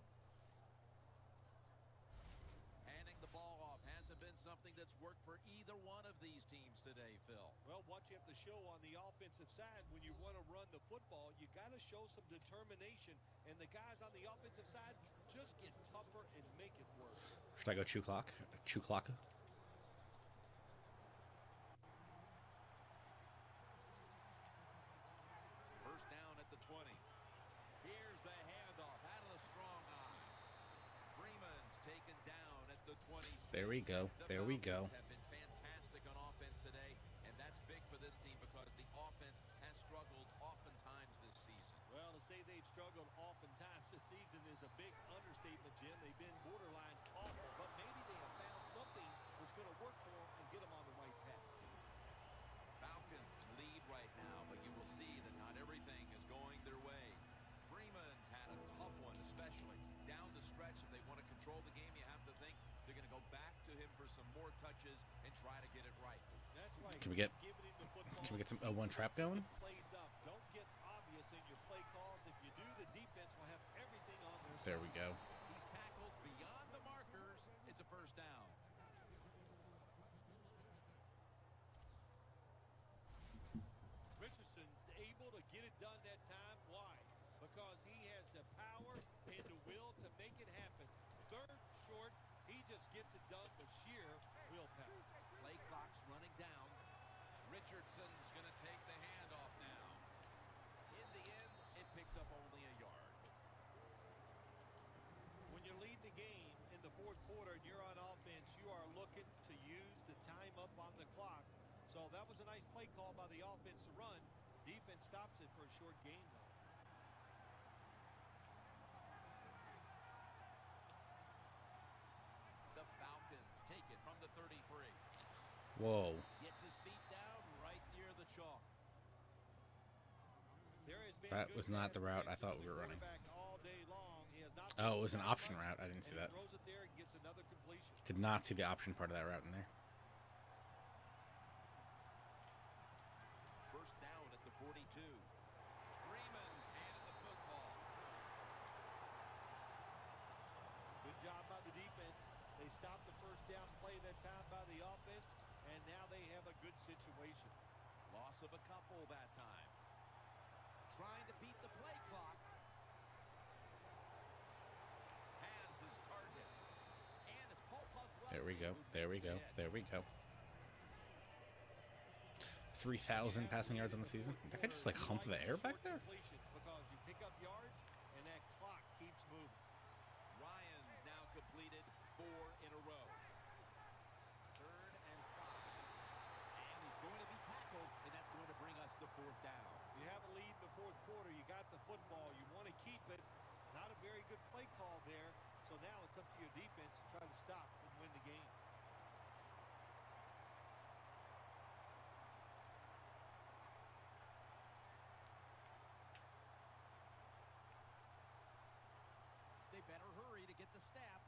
Handing the ball off hasn't been something that's worked for either one of these teams today, Phil. Well, what you have to show on the offensive side when you want to run the football, you got to show some determination, and the guys on the offensive side just get tougher and make it work. Should I go chew clock? Chew clock? First down at the twenty. Here's the handoff out of the strong eye. Freeman's taken down at the twenty-six. There we go. The There we go. Falcons have been fantastic on offense today, and that's big for this team because the offense has struggled oftentimes this season. Well, to say they've struggled oftentimes this season is a big understatement, Jim. They've been borderline awful, but maybe they have found something that's going to work for them and get them on the right path. Falcons lead right now, but you will see that not everything is going their way. Freeman's had a tough one, especially down the stretch. If they want to control the game, you have to think they're going to go back to him for some more touches and try to get it right. That's right. Can we get Giving him the football, Can we get some uh, one trap going? plays up. Don't get obvious in your play calls. If you do, the defense will have everything on their There side. we go. He's tackled beyond the markers. It's a first down. Richardson's able to get it done that time. Why? Because he has the power and the will to make it happen. Third short, he just gets it done with sheer willpower. Play clock's running down. Richardson's going to take the handoff now. In the end, it picks up only a yard. When you're leading the game in the fourth quarter and you're on offense, you are looking to use the time up on the clock. So that was a nice play call by the offense to run. Defense stops it for a short gain, though. The Falcons take it from the thirty-three. Whoa. Gets his feet down right near the chalk. There has been That good was not pass the route I protection thought from we the were running. quarterback all day long. He has not Oh, it was an missed option much, route. I didn't see and he that. throws it there and gets another completion. Did not see the option part of that route in there. First down at the forty-two. Freeman's handed the football. Good job by the defense. They stopped the first down play that time by the offense, and now they have a good situation. Loss of a couple that time. Trying to beat the play clock. Has his target. And it's Paul Postlowski There we go. who There we gets go. the hit. There we go. three thousand passing yards on the season. Did I just like hump the air back there? Because you pick up yards, and that clock keeps moving. Ryan's now completed four in a row. Third and five. And he's going to be tackled, and that's going to bring us to fourth down. You have a lead in the fourth quarter. You got the football. You want to keep it. Not a very good play call there. So now it's up to your defense to try to stop and win the game. They better hurry to get the snap.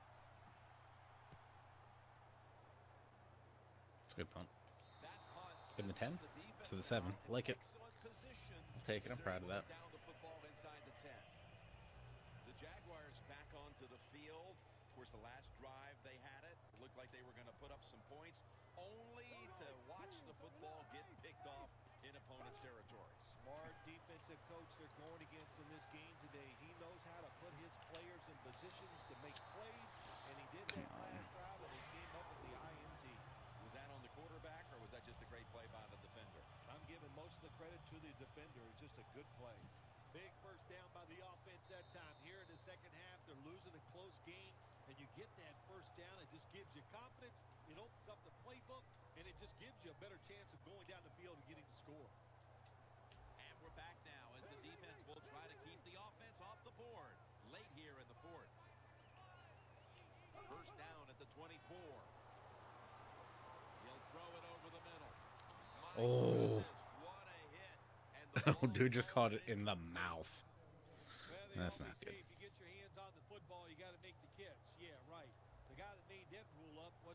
It's a good punt. That punt Give him the sends ten? the defense To the seven. in Like it. excellent position I'll take it. I'm as proud they're of that. moving down the football inside the ten. The Jaguars back onto the field. Of course, the last drive they had it. Looked like they were going to put up some points, only to watch the football get picked off in opponent's territory. Smart defensive coach they're going against in this game today. He knows how to put his players in positions to make plays, and he did that last drive, and he came up with the I N T. Was that on the quarterback, or was that just a great play by the defender? I'm giving most of the credit to the defender. It's just a good play. Big first down by the offense that time. Here in the second half, they're losing a close game, and you get that first down. It just gives you confidence. It opens up the playbook, and it just gives you a better chance of going down the field and getting the score. And we're back now as the defense will try to keep the offense off the board late here in the fourth. First down at the twenty-four. He'll throw it over the middle. My Oh. goodness, what a hit. And the Oh, ball dude just falls caught it in the mouth. Well, they That's always not good. say if you get your hands on the football,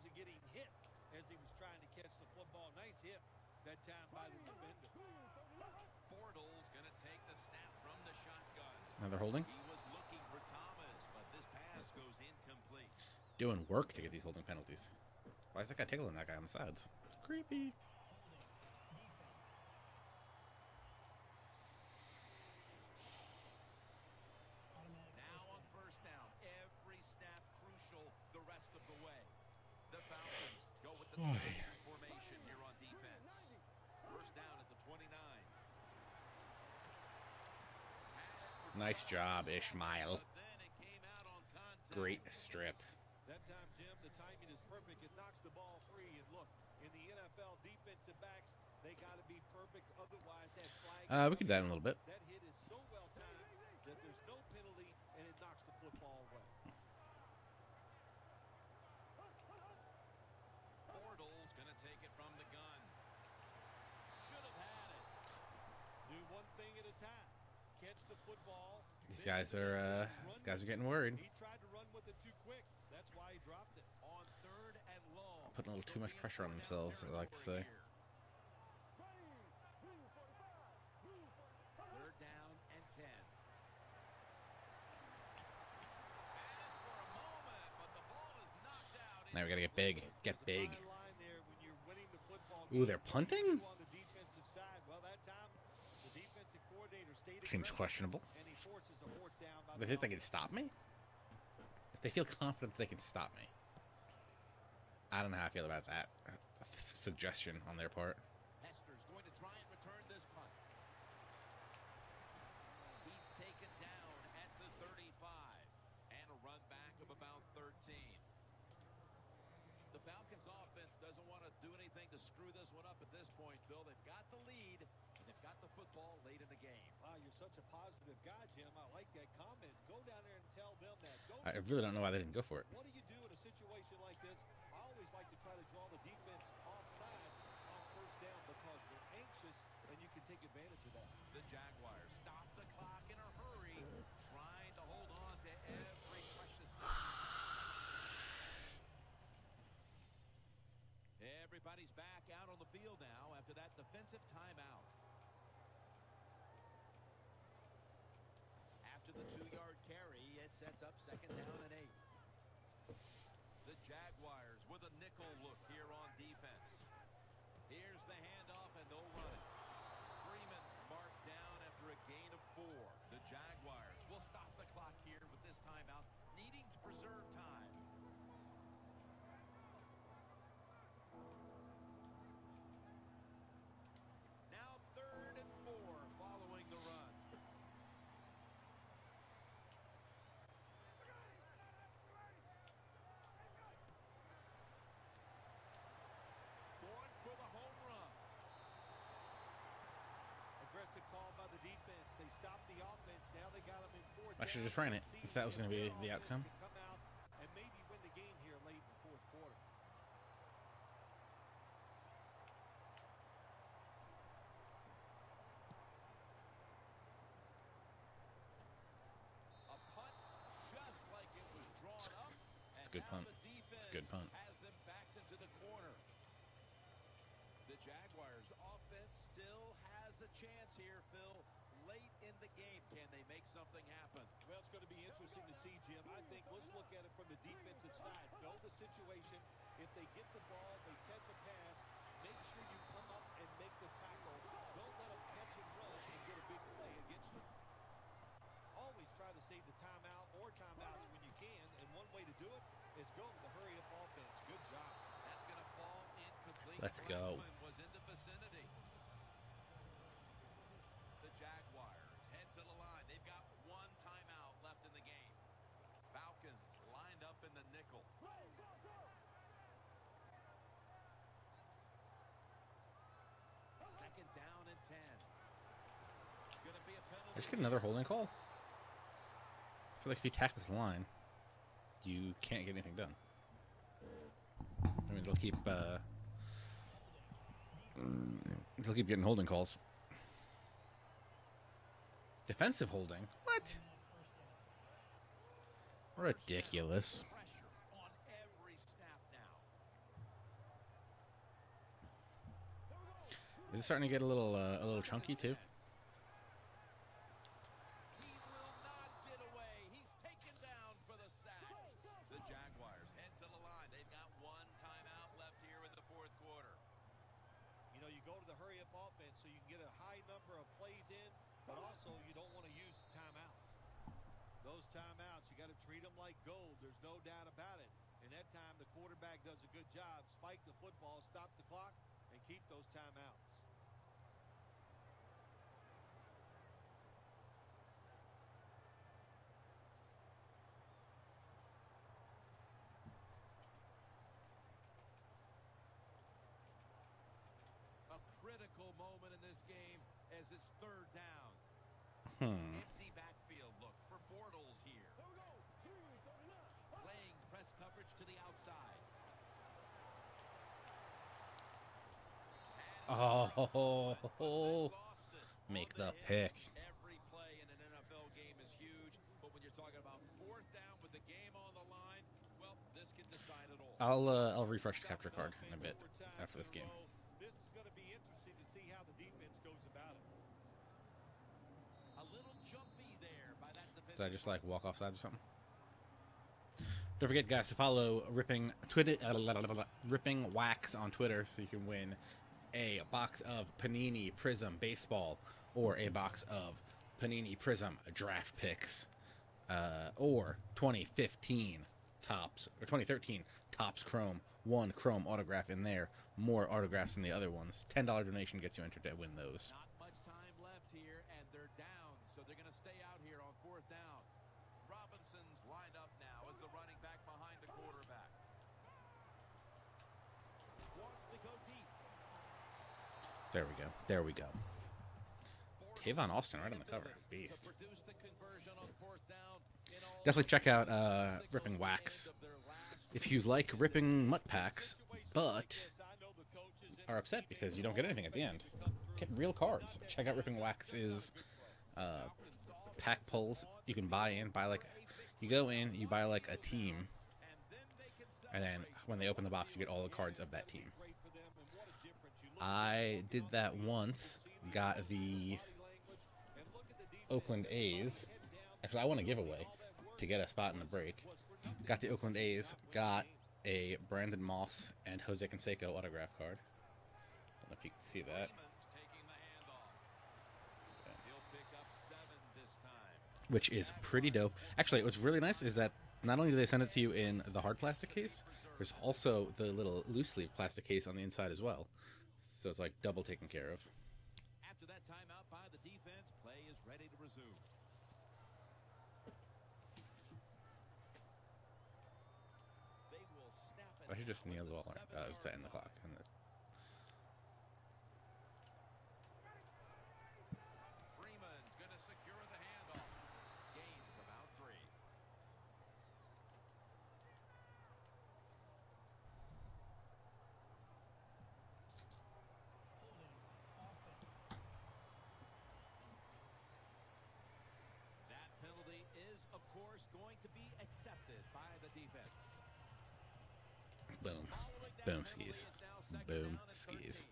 wasn't getting hit as he was trying to catch the football. Nice hit that time by the defender. Bortles going to take the snap from the shotgun. Another holding. He was looking for Thomas, but this pass goes incomplete. Doing work to get these holding penalties. Why is that guy tickling that guy on the sides? Creepy. Holding. Defense. Automatic Now first on down. first down, every snap crucial the rest of the way. The Falcons go with the Oy. triangle formation here on defense. First down at the twenty-nine. Nice job, Ishmael. But then it came out on contact. Great strip. That time, Jim, the timing is perfect. It knocks the ball free. And look, in the N F L, defensive backs, they got to be perfect. Otherwise, that flag. Uh, we could dive in a little bit. That hit is so well timed that there's no penalty, and it knocks the football away. Bortles going to take it from the gun. Should have had it. Do one thing at a time. Catch the football. These guys are uh, these guys are getting worried. He tried to run with it too quick. That's why he dropped it. On third and long. Putting a little too much pressure on themselves, I like to say. Third down and ten. Now we gotta get big. Get big. There's a fine line there when you're winning the football Ooh, game. they're punting? On the defensive side. Well, that time, the defensive coordinator stayed Seems aggressive, questionable. and he forces a fourth down by They the think they can stop me? If they feel confident they can stop me. I don't know how I feel about that suggestion on their part. Hester's going to try and return this punt. He's taken down at the thirty-five. And a run back of about thirteen. The Falcons offense doesn't want to do anything to screw this one up at this point, Phil. They've got the lead, and they've got the football late in the game. Wow, you're such a positive guy, Jim. I like that comment. Go down there and tell them that. Don't I really don't know why they didn't go for it. What do you do in a situation like this? I always like to try to draw the defense off sides on first down because they're anxious, and you can take advantage of that. The Jaguars stop the clock in a hurry, trying to hold on to every precious second. Everybody's back out on the field now after that defensive timeout. After the two-yard carry, it sets up second down and eight. The Jaguars with a nickel look here on defense. Here's the handoff, and they'll run it. Freeman's marked down after a gain of four. The Jaguars will stop the clock here with this timeout, needing to preserve time. Now third and four following the run. Going for the home run. Aggressive call by the defense. They stopped the offense. Now they got them in fourth. I should down. just ran it, See if that was gonna be their the offense outcome. can Come out and maybe win the game here late in the fourth quarter. A punt just like it was drawn up. And It's a good now punt. the It's a good punt. defense has them backed into the corner. The Jaguars offense still has a chance here, Phil. Late in the game, can they make something happen? Well, it's going to be interesting to see, Jim. I think let's look at it from the defensive side. Know the situation. If they get the ball, they catch a pass, make sure you come up and make the tackle. Don't let them catch and run and get a big play against you. Always try to save the timeout or timeouts when you can, and one way to do it is go with the hurry-up offense. Good job. That's going to fall incomplete. Let's go. Franklin was in the vicinity. The Jaguars head to the line. They've got one timeout left in the game. Falcons lined up in the nickel. Second down and ten. Going to be a penalty. I just get another holding call. I feel like if you tack this line, you can't get anything done. I mean, they'll keep uh, they'll keep getting holding calls. Defensive holding? What? Automatic first down. Ridiculous. Pressure on every snap now. Is it starting to get a little uh, a little chunky too? He will not get away. He's taken down for the sack. The Jaguars head to the line. They've got one timeout left here in the fourth quarter. You know, you go to the hurry-up offense so you can get a high number of plays in, but also you don't want to use timeout. Those timeouts, you got to treat them like gold. There's no doubt about it. And that time, the quarterback does a good job. Spike the football, stop the clock, and keep those timeouts. A critical moment in this game as it's third down. Hmm. Empty backfield look for Bortles here. Playing press coverage to the outside. Oh, make the pick. Every play in an N F L game is huge, but when you're talking about fourth down with the game on the line, well, this can decide it all. I'll uh, I'll refresh the capture card in a bit after this game. This is going to be interesting to see how the defense goes about it. A little jumpy there by that defense. Did I just like walk off sides or something? Don't forget, guys, to follow Ripping Twitter, uh, Ripping Wax on Twitter, so you can win a box of Panini Prism baseball or a box of Panini Prism draft picks, uh, or twenty fifteen Topps or twenty thirteen Topps Chrome, one Chrome autograph in there, more autographs than the other ones. ten dollar donation gets you entered to win those. Not much time left here, and they're down, so they're going to stay out here on fourth down. Robinson's lined up now as the running back behind the quarterback. Wants to go deep. There we go. There we go. Tavon Austin right on the cover. Beast. Definitely check out uh, Ripping Wax if you like ripping mutt packs, but are upset because you don't get anything at the end. Get real cards. Check out Ripping Wax's uh, pack pulls. You can buy in, buy like, you go in, you buy like a team, and then when they open the box, you get all the cards of that team. I did that once. Got the Oakland A's. Actually, I won a giveaway to get a spot in the break. Got the Oakland A's. Got a Brandon Moss and Jose Canseco autograph card. Don't know if you can see that. Which is pretty dope. Actually, what's really nice is that not only do they send it to you in the hard plastic case, there's also the little loose leaf plastic case on the inside as well. So it's like double taken care of. After that timeout by the defense, play is ready to resume. They will snap it. I should just kneel the ball uh, to end the clock. And the... Freeman's going to secure the handoff. Gains about three. That penalty is, of course, going to be accepted by the defense. Boom. Boom skis. Boom skis.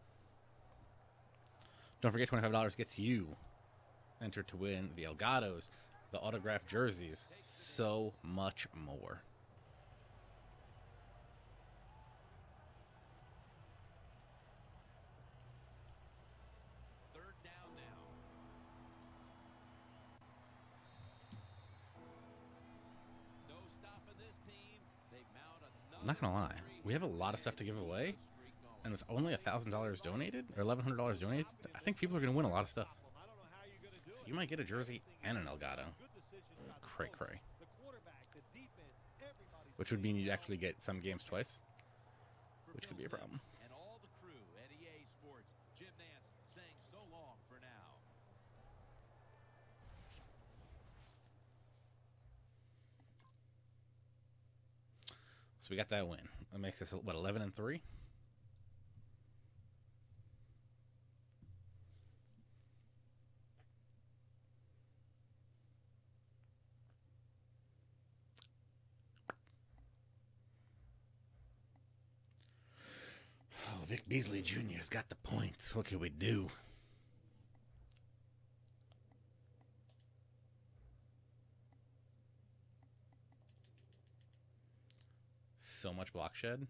Don't forget, twenty-five dollars gets you entered to win the Elgatos, the autographed jerseys, so much more. Third down now. No stopping this team. They mount another. I'm not gonna lie, we have a lot of stuff to give away, and with only a thousand dollars donated or eleven hundred dollars donated, I think people are gonna win a lot of stuff. So you might get a jersey and an Elgato. Cray cray. Which would mean you'd actually get some games twice, which could be a problem. And all the crew at E A Sports, Jim Nance saying so long for now. So we got that win. That makes us what, eleven and three. Vic Beasley Junior's got the points. What can we do? So much block shed.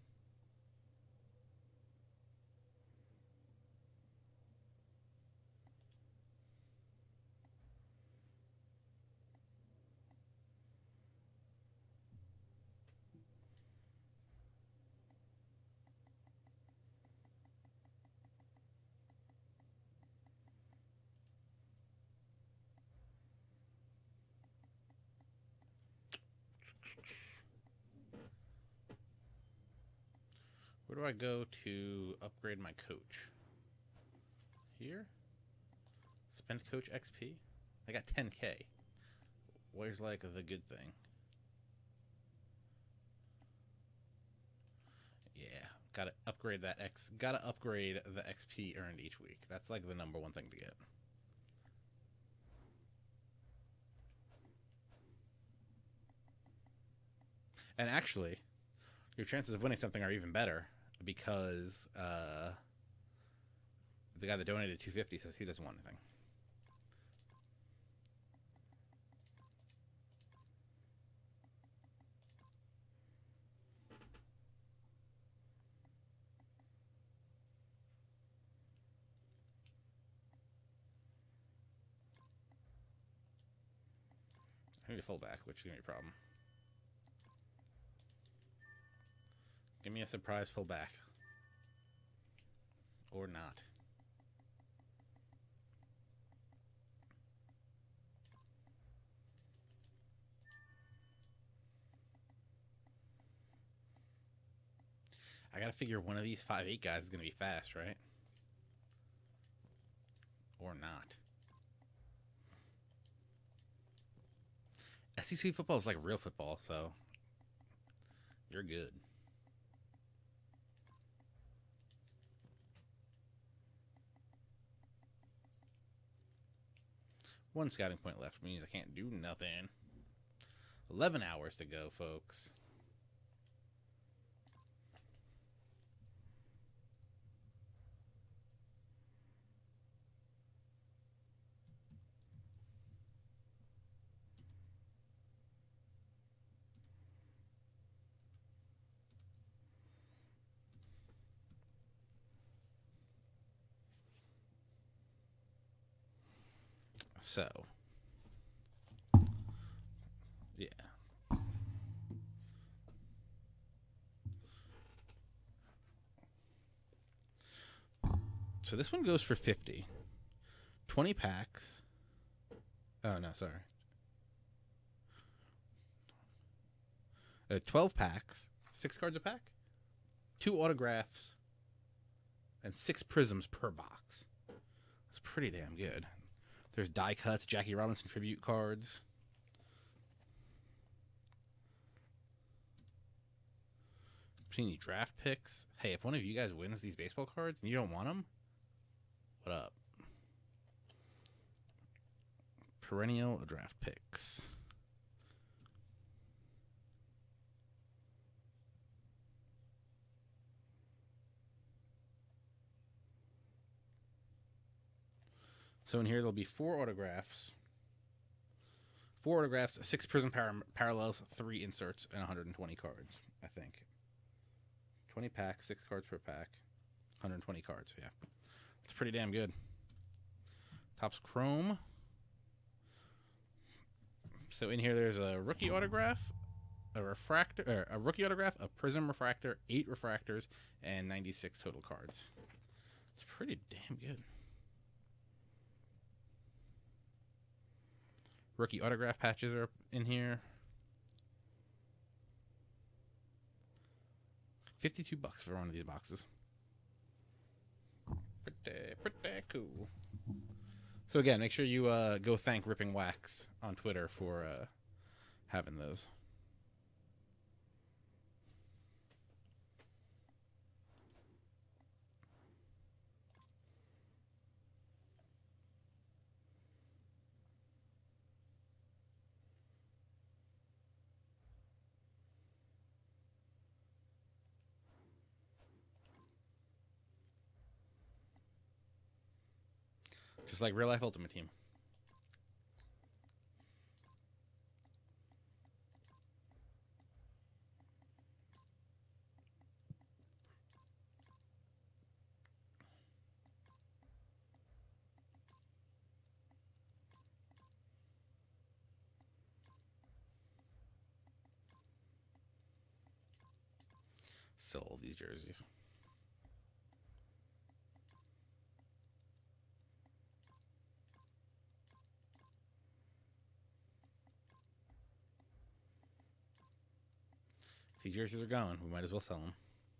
Where do I go to upgrade my coach? Here? Spend coach X P? I got ten K. Where's like the good thing? Yeah, gotta upgrade that X. Gotta upgrade the X P earned each week. That's like the number one thing to get. And actually, your chances of winning something are even better because uh, the guy that donated two fifty says he doesn't want anything. I need a fullback, which is going to be a problem. Give me a surprise fullback. Or not. I gotta figure one of these five eight guys is going to be fast, right? Or not. S E C football is like real football, so you're good. One scouting point left means I can't do nothing. eleven hours to go, folks. So, yeah. So this one goes for fifty. twenty packs. Oh, no, sorry. Uh, twelve packs. Six cards a pack. Two autographs. And six prisms per box. That's pretty damn good. There's die cuts, Jackie Robinson tribute cards. Any draft picks. Hey, if one of you guys wins these baseball cards and you don't want them, what up? Perennial draft picks. So in here there'll be four autographs. Four autographs, six prism par parallels, three inserts, and one hundred twenty cards, I think. twenty packs, six cards per pack, one hundred twenty cards, yeah. It's pretty damn good. Topps Chrome. So in here there's a rookie autograph, a refractor, or a rookie autograph, a prism refractor, eight refractors, and ninety-six total cards. It's pretty damn good. Rookie autograph patches are in here. fifty-two bucks for one of these boxes. Pretty, pretty cool. So again, make sure you uh, go thank Ripping Wax on Twitter for uh, having those. Just like real life Ultimate Team. Sell all these jerseys. If these jerseys are going, we might as well sell them.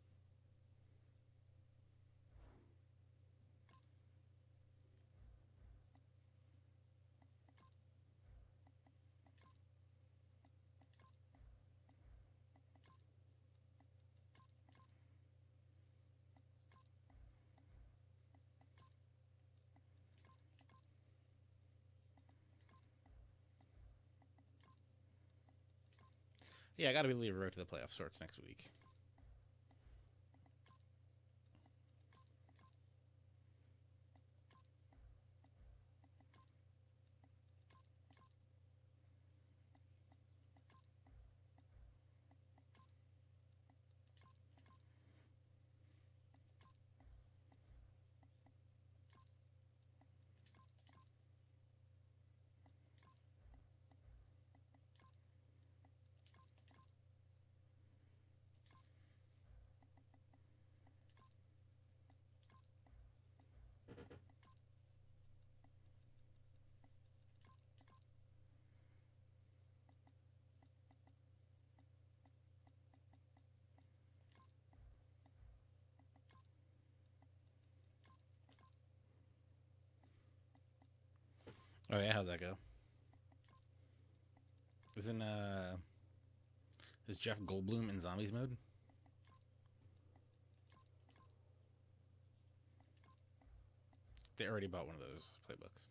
Yeah, I got to be able to road to the playoff sorts next week. Oh yeah, how'd that go? Isn't uh, is Jeff Goldblum in zombies mode? They already bought one of those playbooks.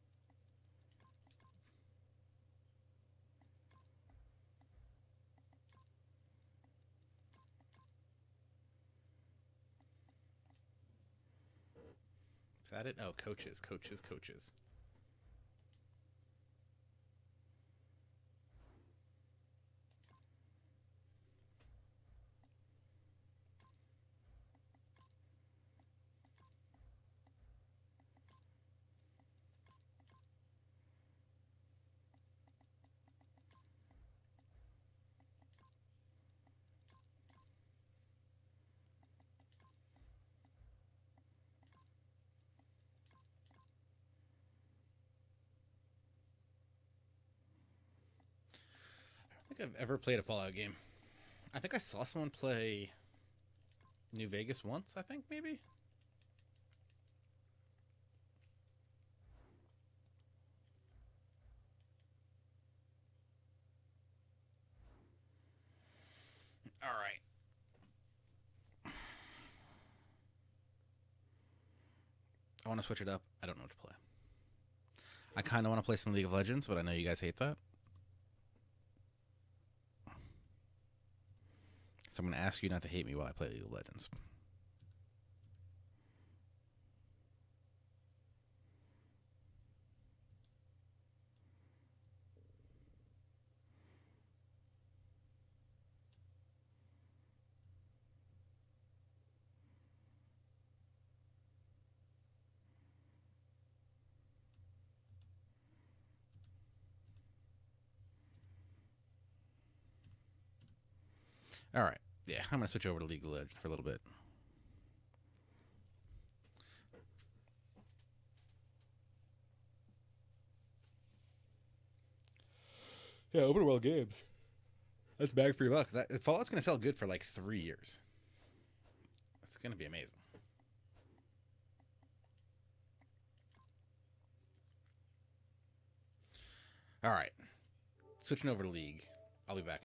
Is that it? Oh, coaches, coaches, coaches. I don't think I've ever played a Fallout game. I think I saw someone play New Vegas once, I think, maybe? All right. I want to switch it up. I don't know what to play. I kind of want to play some League of Legends, but I know you guys hate that. So I'm going to ask you not to hate me while I play League of Legends. All right. Yeah, I'm going to switch over to League of Legends for a little bit. Yeah, open world games. That's bag for your buck. That Fallout's going to sell good for like three years. It's going to be amazing. All right. Switching over to League. I'll be back.